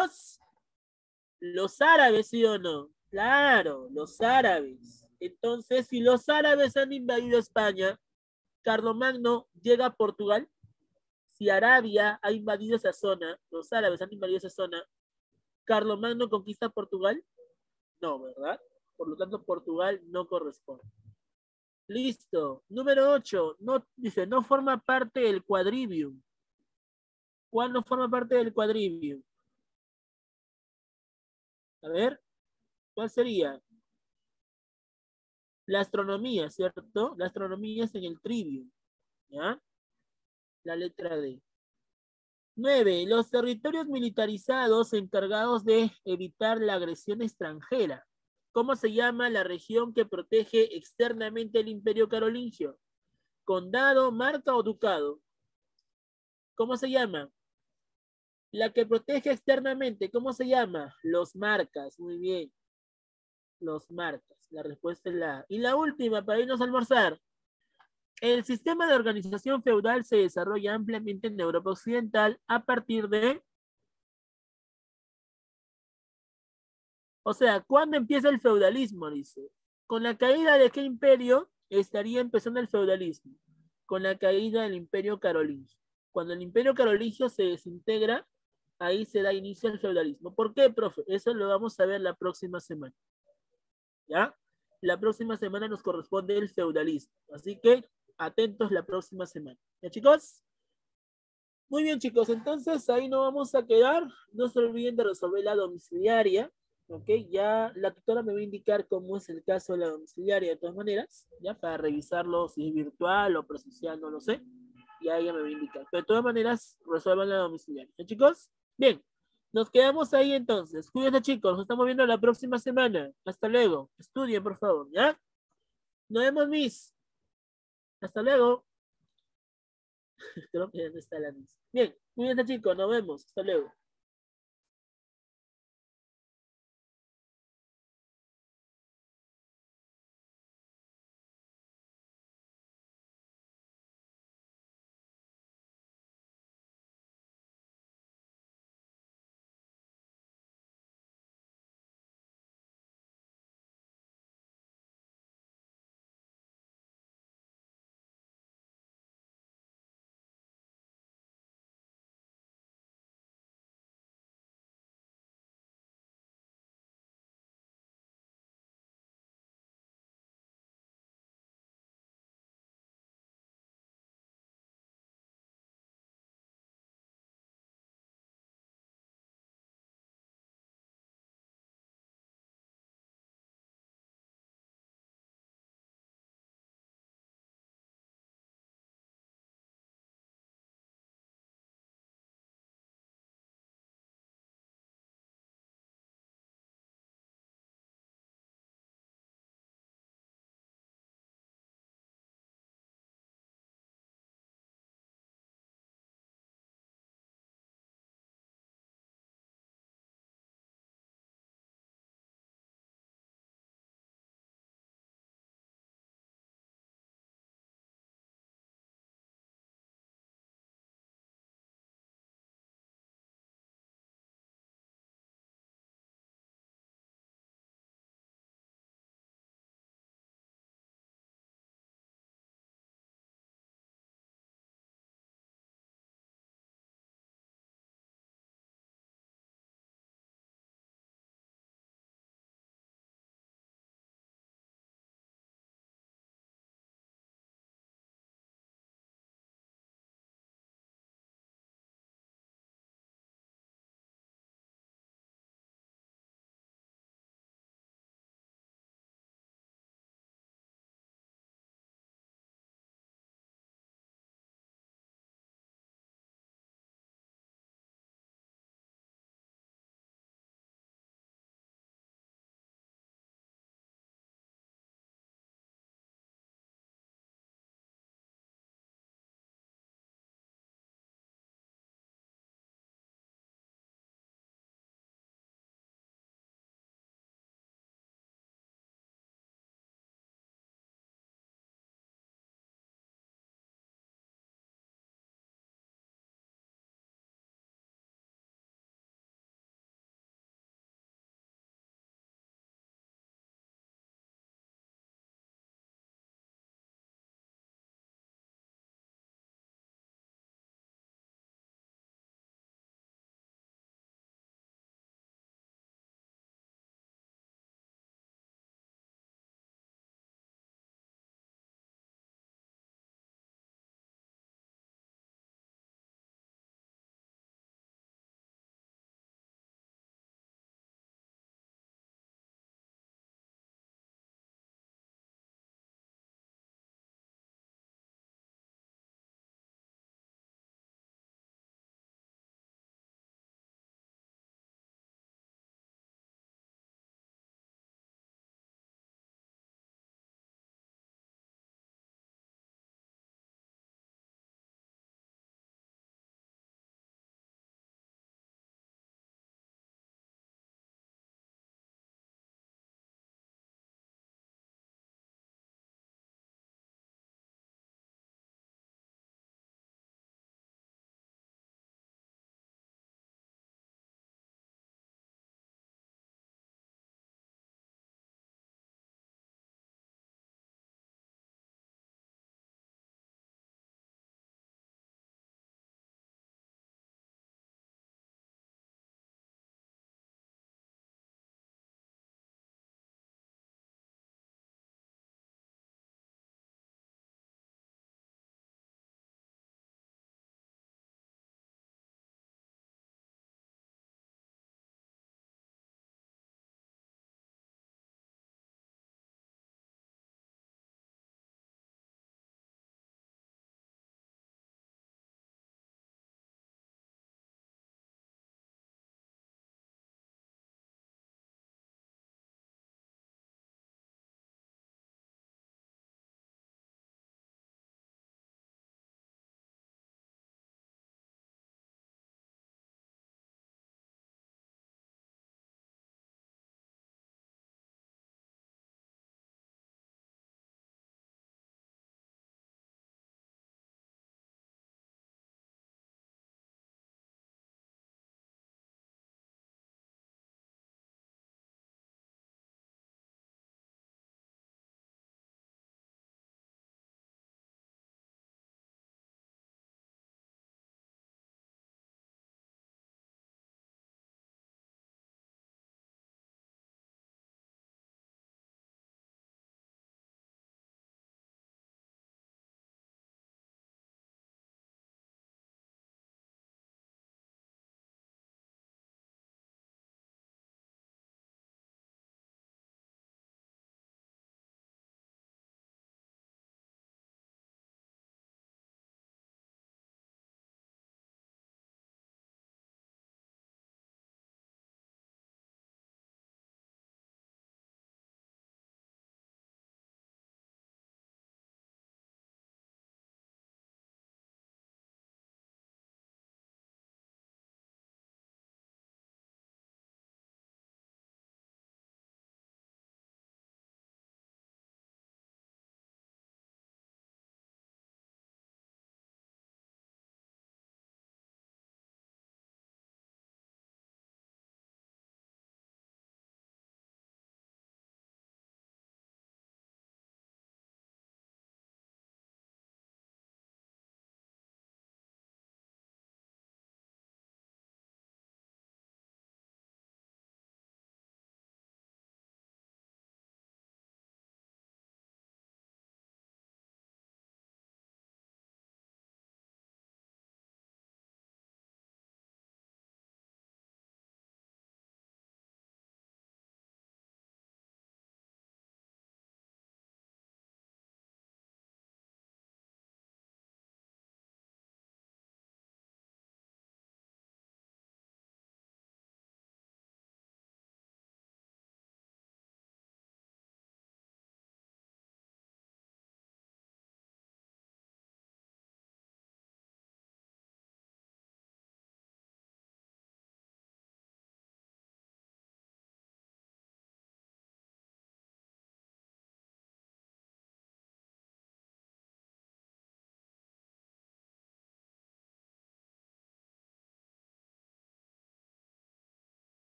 Los árabes, ¿sí o no? Claro, los árabes. Entonces, si los árabes han invadido España, Carlomagno llega a Portugal. Si Arabia ha invadido esa zona, los árabes han invadido esa zona, ¿Carlomagno conquista Portugal? No, ¿verdad? Por lo tanto, Portugal no corresponde. Listo. Número 8. No, dice, no forma parte del quadrivium. ¿Cuál no forma parte del quadrivium? A ver, ¿cuál sería? La astronomía, ¿cierto? La astronomía es en el trivium. ¿Ya? La letra D. 9. Los territorios militarizados encargados de evitar la agresión extranjera. ¿Cómo se llama la región que protege externamente el imperio carolingio? ¿Condado, marca o ducado? ¿Cómo se llama? La que protege externamente, ¿cómo se llama? Los marcas, muy bien. Los marcas, la respuesta es la A. Y la última, para irnos a almorzar. El sistema de organización feudal se desarrolla ampliamente en Europa Occidental a partir de... O sea, ¿cuándo empieza el feudalismo? Dice. Con la caída de qué imperio estaría empezando el feudalismo. Con la caída del imperio carolingio. Cuando el imperio carolingio se desintegra, ahí se da inicio al feudalismo. ¿Por qué, profe? Eso lo vamos a ver la próxima semana. ¿Ya? La próxima semana nos corresponde el feudalismo. Así que atentos la próxima semana. ¿Ya, chicos? Muy bien, chicos. Entonces ahí nos vamos a quedar. No se olviden de resolver la domiciliaria. Ok, ya la tutora me va a indicar cómo es el caso de la domiciliaria de todas maneras, ya para revisarlo si es virtual o presencial, no lo sé. Ya ella me va a indicar. Pero de todas maneras, resuelvan la domiciliaria. ¿Ya, chicos? Bien, nos quedamos ahí entonces. Cuídense, chicos. Nos estamos viendo la próxima semana. Hasta luego. Estudien, por favor, ¿ya? Nos vemos, Miss. Hasta luego. Creo que ya no está la Miss. Bien, cuídense, chicos. Nos vemos. Hasta luego.